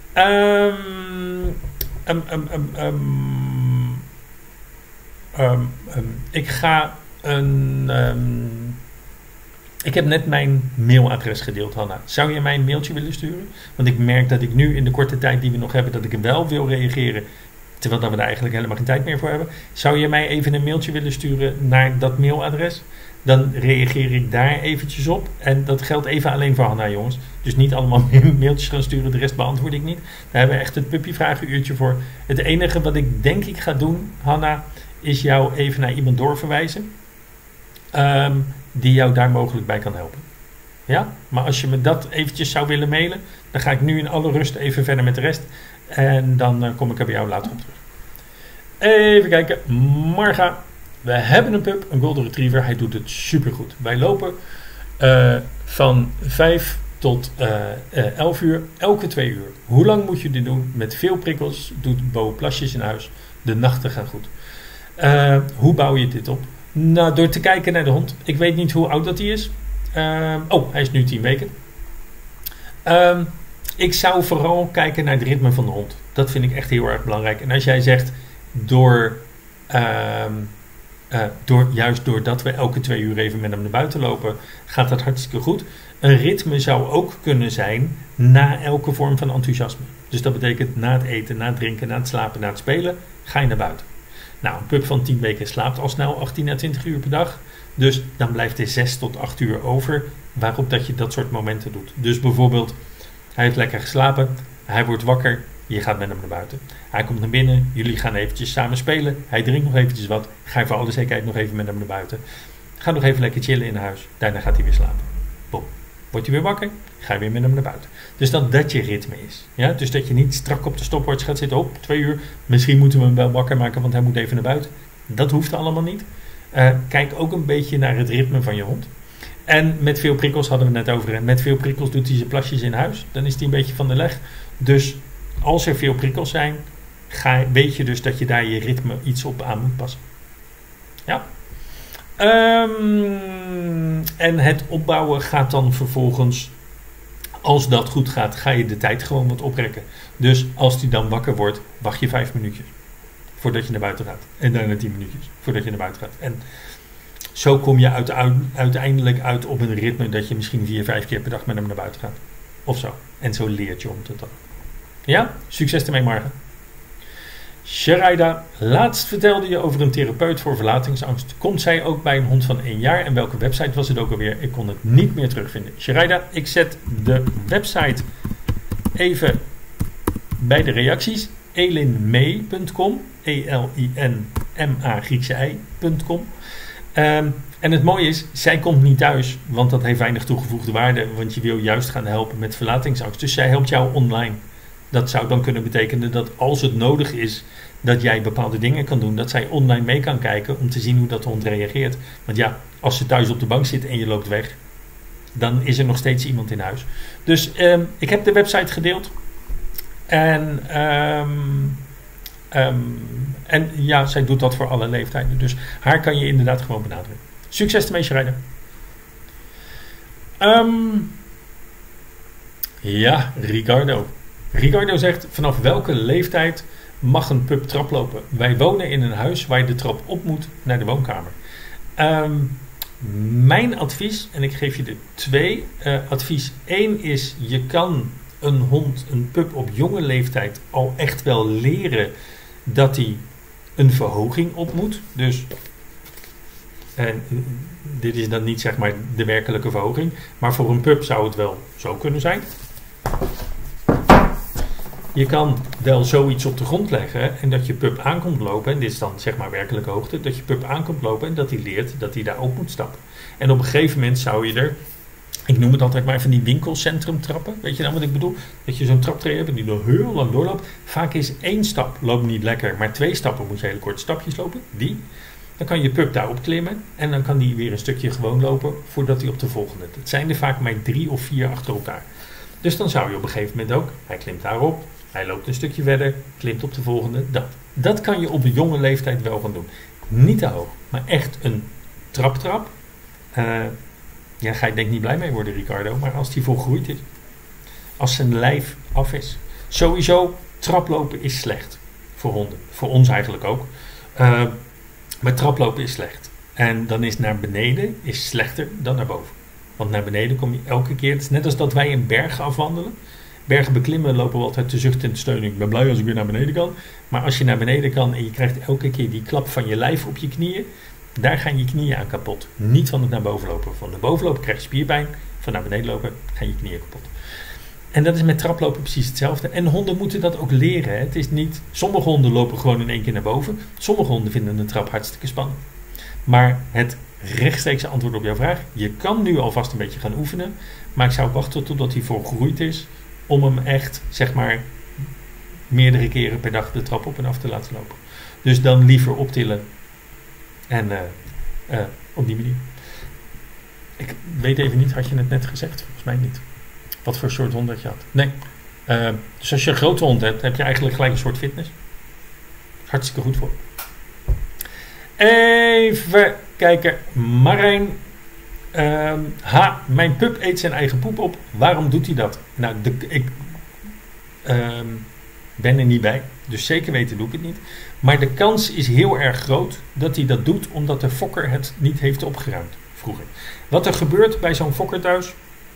A: Ik heb net mijn mailadres gedeeld, Hanna. Zou je mij een mailtje willen sturen? Want ik merk dat ik nu in de korte tijd die we nog hebben, dat ik wel wil reageren, terwijl dat we daar eigenlijk helemaal geen tijd meer voor hebben. Zou je mij even een mailtje willen sturen naar dat mailadres? Dan reageer ik daar eventjes op. En dat geldt even alleen voor Hanna, jongens. Dus niet allemaal mailtjes gaan sturen, de rest beantwoord ik niet. Daar hebben we echt het puppyvragenuurtje voor. Het enige wat ik denk ik ga doen, Hanna, is jou even naar iemand doorverwijzen. Die jou daar mogelijk bij kan helpen. Ja? Maar als je me dat eventjes zou willen mailen, dan ga ik nu in alle rust even verder met de rest. En dan kom ik er bij jou later op terug. Even kijken. Marga. We hebben een pup, een golden retriever. Hij doet het supergoed. Wij lopen van 5 tot 11 uur, elke 2 uur. Hoe lang moet je dit doen? Met veel prikkels. Doet Bo plasjes in huis. De nachten gaan goed. Hoe bouw je dit op? Nou, door te kijken naar de hond. Ik weet niet hoe oud dat hij is. Hij is nu 10 weken. Ik zou vooral kijken naar het ritme van de hond. Dat vind ik echt heel erg belangrijk. En als jij zegt, juist doordat we elke 2 uur even met hem naar buiten lopen, gaat dat hartstikke goed. Een ritme zou ook kunnen zijn na elke vorm van enthousiasme. Dus dat betekent na het eten, na het drinken, na het slapen, na het spelen, ga je naar buiten. Nou, een pup van 10 weken slaapt al snel 18 à 20 uur per dag. Dus dan blijft er 6 tot 8 uur over waarop dat je dat soort momenten doet. Dus bijvoorbeeld, hij heeft lekker geslapen, hij wordt wakker, je gaat met hem naar buiten. Hij komt naar binnen, jullie gaan eventjes samen spelen, hij drinkt nog eventjes wat, ga je voor alle zekerheid nog even met hem naar buiten. Ga nog even lekker chillen in huis, daarna gaat hij weer slapen. Boom. Wordt hij weer wakker, ga je weer met hem naar buiten. Dus dat je ritme is. Ja? Dus dat je niet strak op de stopwatch gaat zitten, 2 uur, misschien moeten we hem wel wakker maken, want hij moet even naar buiten. Dat hoeft allemaal niet. Kijk ook een beetje naar het ritme van je hond. En met veel prikkels hadden we het net over. En met veel prikkels doet hij zijn plasjes in huis. Dan is hij een beetje van de leg. Dus als er veel prikkels zijn, weet je dus dat je daar je ritme iets op aan moet passen. Ja. En het opbouwen gaat dan vervolgens, als dat goed gaat, ga je de tijd gewoon wat oprekken. Dus als hij dan wakker wordt, wacht je 5 minuutjes voordat je naar buiten gaat. En daarna 10 minuutjes voordat je naar buiten gaat. En Zo kom je uiteindelijk uit op een ritme dat je misschien 4-5 keer per dag met hem naar buiten gaat. Of zo. En zo leert je om te doen. Ja? Succes ermee, Marga. Sharaida, laatst vertelde je over een therapeut voor verlatingsangst. Komt zij ook bij een hond van 1 jaar? En welke website was het ook alweer? Ik kon het niet meer terugvinden. Sharaida, ik zet de website even bij de reacties. elinmay.com elinma.com. En het mooie is, zij komt niet thuis, want dat heeft weinig toegevoegde waarde, want je wil juist gaan helpen met verlatingsangst. Dus zij helpt jou online. Dat zou dan kunnen betekenen dat als het nodig is dat jij bepaalde dingen kan doen, dat zij online mee kan kijken om te zien hoe dat hond reageert. Want ja, als ze thuis op de bank zit en je loopt weg, dan is er nog steeds iemand in huis. Dus ik heb de website gedeeld. En ja, zij doet dat voor alle leeftijden. Dus haar kan je inderdaad gewoon benaderen. Succes ermee, Sharaida. Ja, Ricardo. Ricardo zegt, vanaf welke leeftijd mag een pup traplopen? Wij wonen in een huis waar je de trap op moet naar de woonkamer. Mijn advies, en ik geef je er 2. Advies 1 is, je kan een hond, een pup op jonge leeftijd al echt wel leren dat hij een verhoging op moet. Dus dit is dan niet zeg maar de werkelijke verhoging, maar voor een pup zou het wel zo kunnen zijn. Je kan wel zoiets op de grond leggen en dat je pup aankomt lopen, en dit is dan zeg maar werkelijke hoogte, dat je pup aankomt lopen en dat hij leert dat hij daar op moet stappen. En op een gegeven moment zou je er, ik noem het altijd maar van die winkelcentrumtrappen, weet je nou wat ik bedoel? Dat je zo'n traptree hebt en die er heel lang doorloopt. Vaak is 1 stap loopt niet lekker, maar 2 stappen moet je hele korte stapjes lopen, Dan kan je pup daarop klimmen en dan kan die weer een stukje gewoon lopen voordat hij op de volgende. Dat zijn er vaak maar 3 of 4 achter elkaar. Dus dan zou je op een gegeven moment ook, hij klimt daarop, hij loopt een stukje verder, klimt op de volgende. Dat kan je op een jonge leeftijd wel gaan doen. Niet te hoog, maar echt een trap. Ja, ga je denk ik niet blij mee worden, Ricardo, maar als die volgroeid is. Als zijn lijf af is. Sowieso, traplopen is slecht voor honden. Voor ons eigenlijk ook. Maar traplopen is slecht. En dan is naar beneden is slechter dan naar boven. Want naar beneden kom je elke keer, het is net als dat wij een berg afwandelen. Bergen beklimmen lopen we altijd te zuchten en te steunen. Ik ben blij als ik weer naar beneden kan. Maar als je naar beneden kan en je krijgt elke keer die klap van je lijf op je knieën, daar gaan je knieën aan kapot. Niet van het naar boven lopen. Van naar boven lopen krijg je spierpijn. Van naar beneden lopen gaan je knieën kapot. En dat is met traplopen precies hetzelfde. En honden moeten dat ook leren. Hè. Het is niet, sommige honden lopen gewoon in één keer naar boven. Sommige honden vinden een trap hartstikke spannend. Maar het rechtstreekse antwoord op jouw vraag. Je kan nu alvast een beetje gaan oefenen. Maar ik zou wachten totdat hij volgroeid is. Om hem echt, zeg maar, meerdere keren per dag de trap op en af te laten lopen. Dus dan liever optillen. En op die manier. Ik weet even niet, had je het net gezegd? Volgens mij niet. Wat voor soort hond dat je had? Nee. Dus als je een grote hond hebt, heb je eigenlijk gelijk een soort fitness. Hartstikke goed voor. Even kijken. Marijn. Mijn pup eet zijn eigen poep op. Waarom doet hij dat? Nou, ik ben er niet bij. Dus zeker weten doe ik het niet. Maar de kans is heel erg groot dat hij dat doet omdat de fokker het niet heeft opgeruimd vroeger. Wat er gebeurt bij zo'n fokker thuis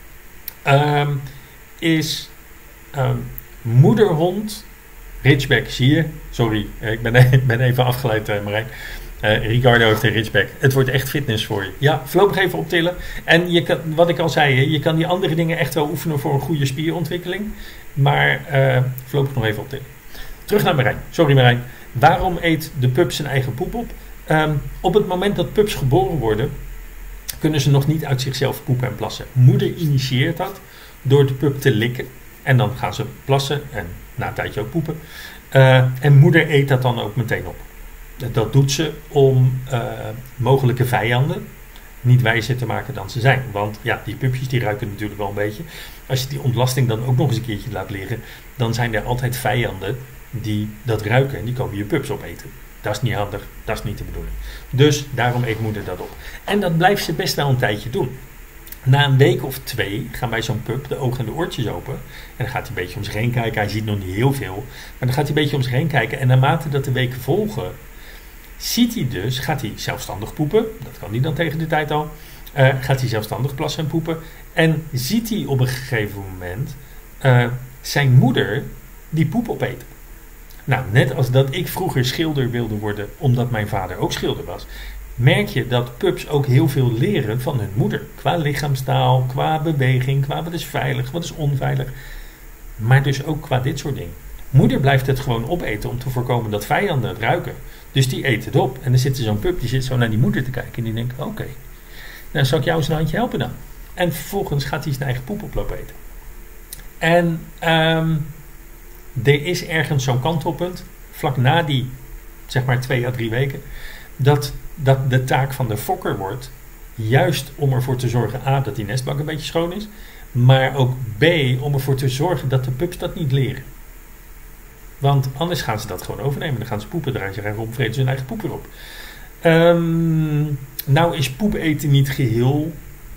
A: is moederhond, Ridgeback, zie je? Sorry, ik ben even afgeleid, Marijn. Ricardo heeft een Ridgeback. Het wordt echt fitness voor je. Ja, voorlopig even optillen. En je kan, wat ik al zei, je kan die andere dingen echt wel oefenen voor een goede spierontwikkeling. Maar voorlopig nog even optillen. Terug naar Marijn. Sorry Marijn. Waarom eet de pup zijn eigen poep op? Op het moment dat pups geboren worden, kunnen ze nog niet uit zichzelf poepen en plassen. Moeder initieert dat door de pup te likken. En dan gaan ze plassen en na een tijdje ook poepen. En moeder eet dat dan ook meteen op. Dat doet ze om mogelijke vijanden niet wijzer te maken dan ze zijn. Want ja, die pupjes die ruiken natuurlijk wel een beetje. Als je die ontlasting dan ook nog eens een keertje laat liggen, dan zijn er altijd vijanden die dat ruiken en die komen je pups opeten. Dat is niet handig, dat is niet de bedoeling. Dus daarom eet moeder dat op. En dat blijft ze best wel een tijdje doen. Na een week of 2 gaan bij zo'n pup de ogen en de oortjes open. En dan gaat hij een beetje om zich heen kijken. Hij ziet nog niet heel veel. Maar dan gaat hij een beetje om zich heen kijken. En naarmate dat de weken volgen, ziet hij dus, gaat hij zelfstandig poepen, dat kan hij dan tegen de tijd al, gaat hij zelfstandig plassen en poepen, en ziet hij op een gegeven moment zijn moeder die poep opeten. Nou, net als dat ik vroeger schilder wilde worden, omdat mijn vader ook schilder was, merk je dat pups ook heel veel leren van hun moeder. Qua lichaamstaal, qua beweging, qua wat is veilig, wat is onveilig. Maar dus ook qua dit soort dingen. Moeder blijft het gewoon opeten om te voorkomen dat vijanden het ruiken. Dus die eet het op. En dan zit er zo'n pup, die zit zo naar die moeder te kijken. En die denkt, oké, dan zal ik jou eens een handje helpen dan. En vervolgens gaat hij zijn eigen poep oplopen eten. En er is ergens zo'n kantelpunt, vlak na die, zeg maar 2 à 3 weken, dat de taak van de fokker wordt, juist om ervoor te zorgen, A, dat die nestbak een beetje schoon is, maar ook B, om ervoor te zorgen dat de pups dat niet leren. Want anders gaan ze dat gewoon overnemen. Dan gaan ze poepen, draaien zich om, vreten ze hun eigen poep weer op. Nou is poep eten niet geheel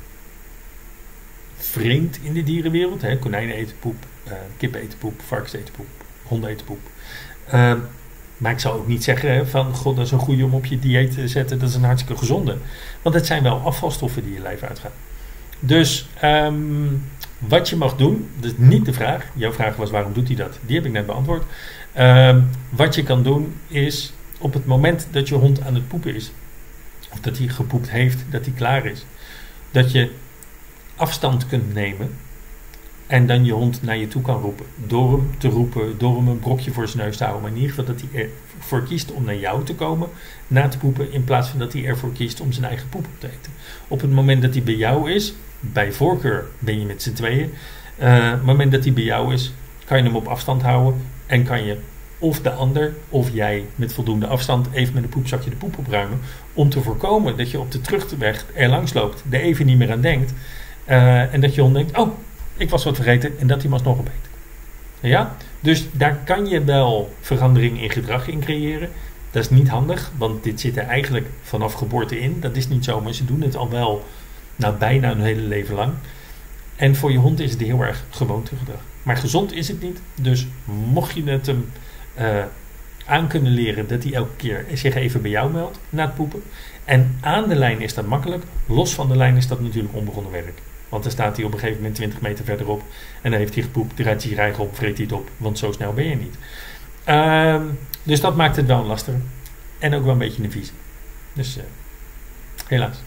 A: vreemd in de dierenwereld. Hè? Konijnen eten poep, kippen eten poep, varkens eten poep, honden eten poep. Maar ik zou ook niet zeggen van, god, dat is een goede om op je dieet te zetten. Dat is een hartstikke gezonde. Want het zijn wel afvalstoffen die je lijf uitgaan. Dus wat je mag doen, dat is niet de vraag. Jouw vraag was, waarom doet hij dat? Die heb ik net beantwoord. Wat je kan doen is, op het moment dat je hond aan het poepen is, of dat hij gepoept heeft, dat hij klaar is, dat je afstand kunt nemen en dan je hond naar je toe kan roepen. Door hem te roepen, door hem een brokje voor zijn neus te houden. Maar in ieder geval dat hij ervoor kiest om naar jou te komen, na te poepen, in plaats van dat hij ervoor kiest om zijn eigen poep op te eten. Op het moment dat hij bij jou is, bij voorkeur ben je met z'n tweeën. Op het moment dat hij bij jou is, kan je hem op afstand houden en kan je of de ander of jij met voldoende afstand even met een poepzakje de poep opruimen, om te voorkomen dat je op de terugweg er langs loopt, er even niet meer aan denkt en dat je hond denkt, oh, ik was wat vergeten, en dat hij hem alsnog opeet. Ja? Dus daar kan je wel verandering in gedrag in creëren. Dat is niet handig, want dit zit er eigenlijk vanaf geboorte in. Dat is niet zo, maar ze doen het al wel bijna hun hele leven lang. En voor je hond is het heel erg gewoontegedrag. Maar gezond is het niet, dus mocht je het hem aan kunnen leren dat hij elke keer zich even bij jou meldt na het poepen. En aan de lijn is dat makkelijk, los van de lijn is dat natuurlijk onbegonnen werk. Want dan staat hij op een gegeven moment 20 meter verderop en dan heeft hij gepoept, draait hij eigen op, vreet hij het op, want zo snel ben je niet. Dus dat maakt het wel lastiger. En ook wel een beetje een vies. Dus helaas.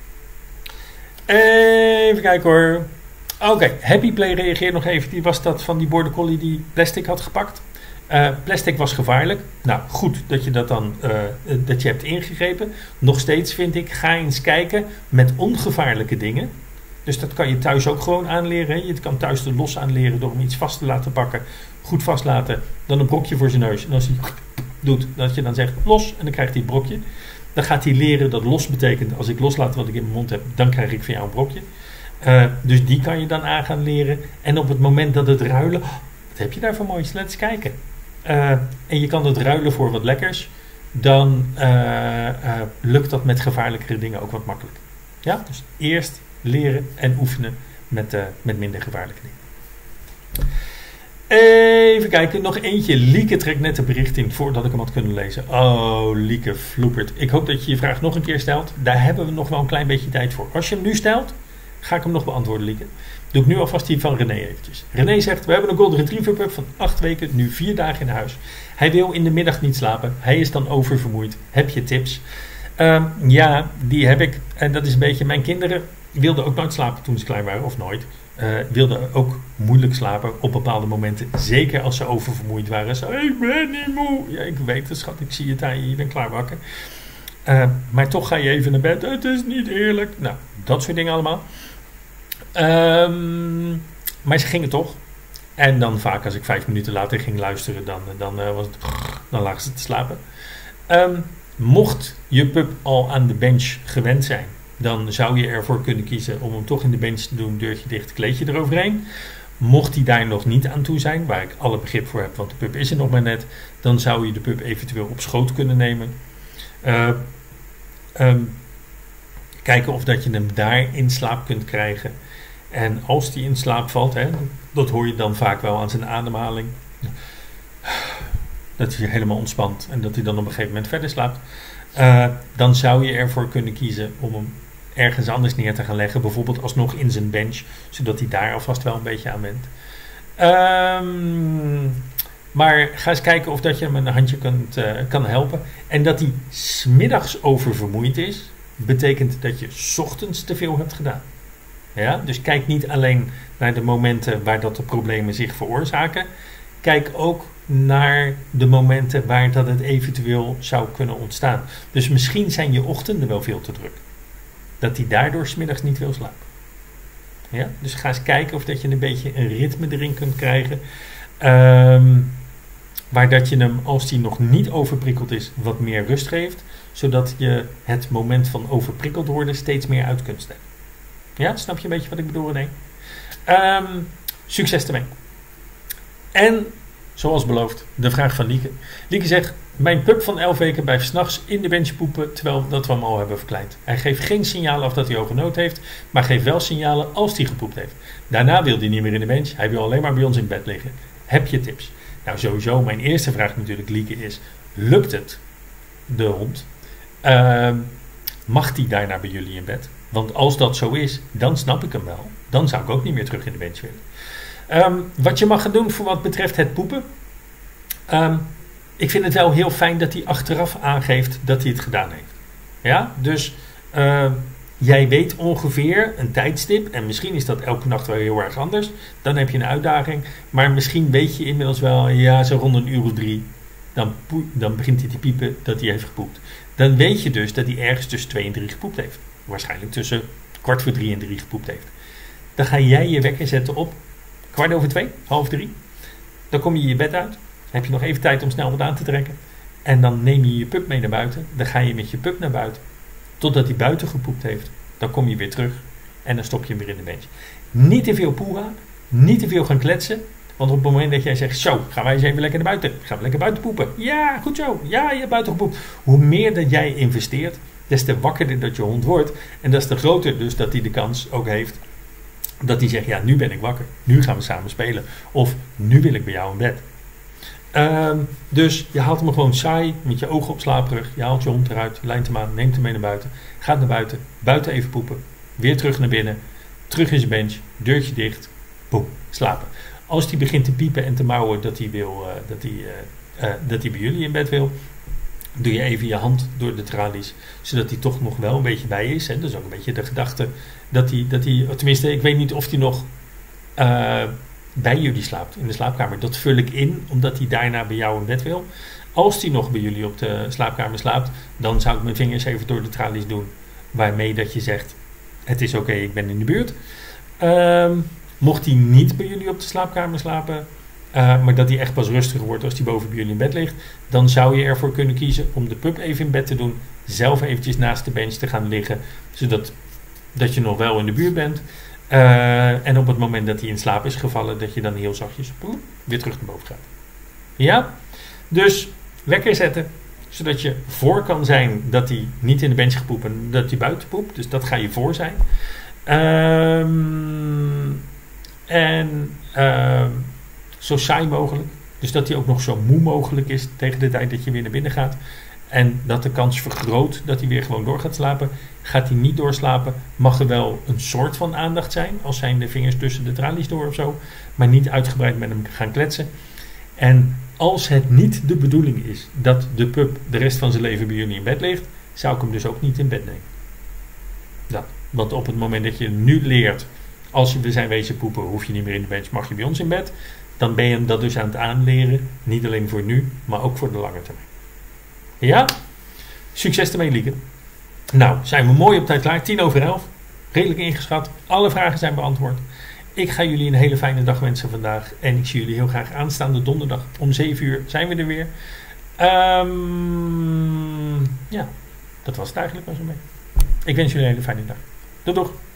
A: Even kijken hoor. Oké, Happy Play reageert nog even. Die was dat van die border collie die plastic had gepakt. Plastic was gevaarlijk. Nou, goed dat je dat dan dat je hebt ingegrepen. Nog steeds vind ik, ga eens kijken met ongevaarlijke dingen. Dus dat kan je thuis ook gewoon aanleren. Hè? Je kan thuis de los aanleren door hem iets vast te laten pakken. Goed vastlaten. Dan een brokje voor zijn neus. En als hij doet, dat je dan zegt los. En dan krijgt hij het brokje. Dan gaat hij leren dat los betekent, als ik loslaat wat ik in mijn mond heb, dan krijg ik van jou een brokje. Dus die kan je dan aan gaan leren. En op het moment dat het ruilen, wat heb je daar voor moois? Laat eens kijken. En je kan het ruilen voor wat lekkers. Dan lukt dat met gevaarlijkere dingen ook wat makkelijker. Ja? Dus eerst leren en oefenen met minder gevaarlijke dingen. Even kijken, nog eentje. Lieke trekt net een bericht in voordat ik hem had kunnen lezen. Oh, Lieke floepert. Ik hoop dat je je vraag nog een keer stelt. Daar hebben we nog wel een klein beetje tijd voor. Als je hem nu stelt, ga ik hem nog beantwoorden, Lieke. Doe ik nu alvast die van René eventjes. René zegt, we hebben een Golden Retriever pup van 8 weken, nu 4 dagen in huis. Hij wil in de middag niet slapen. Hij is dan oververmoeid. Heb je tips? Ja, die heb ik. En dat is een beetje, mijn kinderen wilden ook nooit slapen toen ze klein waren, of nooit. Wilden ook moeilijk slapen op bepaalde momenten. Zeker als ze oververmoeid waren. Zo, ik ben niet moe. Ja, ik weet het, schat. Ik zie het aan je. Je bent klaar wakker. Maar toch ga je even naar bed. Het is niet eerlijk. Nou, dat soort dingen allemaal. Maar ze gingen toch. En dan vaak als ik 5 minuten later ging luisteren, dan lagen ze te slapen. Mocht je pup al aan de bench gewend zijn, dan zou je ervoor kunnen kiezen om hem toch in de bench te doen, deurtje dicht, kleedje eroverheen. Mocht hij daar nog niet aan toe zijn, waar ik alle begrip voor heb, want de pup is er nog maar net, dan zou je de pup eventueel op schoot kunnen nemen. Kijken of dat je hem daar in slaap kunt krijgen. En als die in slaap valt, dat hoor je dan vaak wel aan zijn ademhaling. dat hij helemaal ontspant en dat hij dan op een gegeven moment verder slaapt. Dan zou je ervoor kunnen kiezen om hem ergens anders neer te gaan leggen. Bijvoorbeeld alsnog in zijn bench, zodat hij daar alvast wel een beetje aan went. Maar ga eens kijken of dat je hem een handje kan helpen. En dat hij 's middags oververmoeid is, betekent dat je 's ochtends te veel hebt gedaan. Ja? Dus kijk niet alleen naar de momenten waar dat de problemen zich veroorzaken. Kijk ook naar de momenten waar dat het eventueel zou kunnen ontstaan. Dus misschien zijn je ochtenden wel veel te druk. Dat hij daardoor 's middags niet wil slapen. Ja? Dus ga eens kijken of dat je een beetje een ritme erin kunt krijgen. Waar dat je hem, als hij nog niet overprikkeld is, wat meer rust geeft. Zodat je het moment van overprikkeld worden steeds meer uit kunt stellen. Ja, snap je een beetje wat ik bedoel? Nee. Succes ermee. En, zoals beloofd, de vraag van Lieke. Lieke zegt, mijn pup van 11 weken blijft 's nachts in de bench poepen, terwijl dat we hem al hebben verkleind. Hij geeft geen signalen af dat hij hoge nood heeft, maar geeft wel signalen als hij gepoept heeft. Daarna wil hij niet meer in de bench, hij wil alleen maar bij ons in bed liggen. Heb je tips? Nou, sowieso, mijn eerste vraag natuurlijk, Lieke, is, lukt het de hond? Mag die daarna bij jullie in bed? Want als dat zo is, dan snap ik hem wel. Dan zou ik ook niet meer terug in de bench willen. Wat je mag gaan doen voor wat betreft het poepen. Ik vind het wel heel fijn dat hij achteraf aangeeft dat hij het gedaan heeft. Ja, dus jij weet ongeveer een tijdstip. En misschien is dat elke nacht wel heel erg anders. Dan heb je een uitdaging. Maar misschien weet je inmiddels wel, ja, zo rond een uur of 3. Dan begint hij te piepen dat hij heeft gepoept. Dan weet je dus dat hij ergens tussen 2 en 3 gepoept heeft. Waarschijnlijk tussen 2:15 en 3 gepoept heeft. Dan ga jij je wekker zetten op 2:15, 2:30. Dan kom je je bed uit. Heb je nog even tijd om snel wat aan te trekken. En dan neem je je pup mee naar buiten. Dan ga je met je pup naar buiten. Totdat hij buiten gepoept heeft. Dan kom je weer terug. En dan stop je hem weer in de bench. Niet te veel poeha. Niet te veel gaan kletsen. Want op het moment dat jij zegt, zo, gaan wij eens even lekker naar buiten. Gaan we lekker buiten poepen. Ja, goed zo. Ja, je hebt buiten gepoept. Hoe meer dat jij investeert, des te wakkerder dat je hond wordt. En des te groter dus dat hij de kans ook heeft dat hij zegt, ja, nu ben ik wakker. Nu gaan we samen spelen. Of, nu wil ik bij jou in bed. Dus je haalt hem gewoon saai, met je ogen op slaperig. Je haalt je hond eruit, lijnt hem aan, neemt hem mee naar buiten. Gaat naar buiten, buiten even poepen. Weer terug naar binnen. Terug in zijn bench, deurtje dicht. Boem, slapen. Als hij begint te piepen en te mouwen dat hij bij jullie in bed wil, doe je even je hand door de tralies, zodat hij toch nog wel een beetje bij is. Hè? Dat is ook een beetje de gedachte dat hij tenminste, ik weet niet of hij nog bij jullie slaapt, in de slaapkamer. Dat vul ik in, omdat hij daarna bij jou in bed wil. Als hij nog bij jullie op de slaapkamer slaapt, dan zou ik mijn vingers even door de tralies doen, waarmee dat je zegt, het is oké, ik ben in de buurt. Mocht hij niet bij jullie op de slaapkamer slapen, maar dat hij echt pas rustiger wordt als hij boven bij jullie in bed ligt, dan zou je ervoor kunnen kiezen om de pup even in bed te doen, zelf eventjes naast de bench te gaan liggen, zodat je nog wel in de buurt bent. En op het moment dat hij in slaap is gevallen, dat je dan heel zachtjes weer terug naar boven gaat. Ja? Dus wekker zetten, zodat je voor kan zijn dat hij niet in de bench gepoept en dat hij buiten poept. Dus dat ga je voor zijn. Zo saai mogelijk. Dus dat hij ook nog zo moe mogelijk is tegen de tijd dat je weer naar binnen gaat. En dat de kans vergroot dat hij weer gewoon door gaat slapen. Gaat hij niet doorslapen, mag er wel een soort van aandacht zijn. Als zijn de vingers tussen de tralies door of zo. Maar niet uitgebreid met hem gaan kletsen. En als het niet de bedoeling is dat de pup de rest van zijn leven bij jullie in bed ligt, zou ik hem dus ook niet in bed nemen. Dat. Want op het moment dat je nu leert, als we zijn wezen poepen, hoef je niet meer in de bench, mag je bij ons in bed. Dan ben je hem dat dus aan het aanleren. Niet alleen voor nu, maar ook voor de lange termijn. Ja? Succes ermee, Lieke. Nou, zijn we mooi op tijd klaar. 10:11. Redelijk ingeschat. Alle vragen zijn beantwoord. Ik ga jullie een hele fijne dag wensen vandaag. En ik zie jullie heel graag aanstaande donderdag. Om 7 uur zijn we er weer. Ja, dat was het eigenlijk wel zo mee. Ik wens jullie een hele fijne dag. Doei doeg.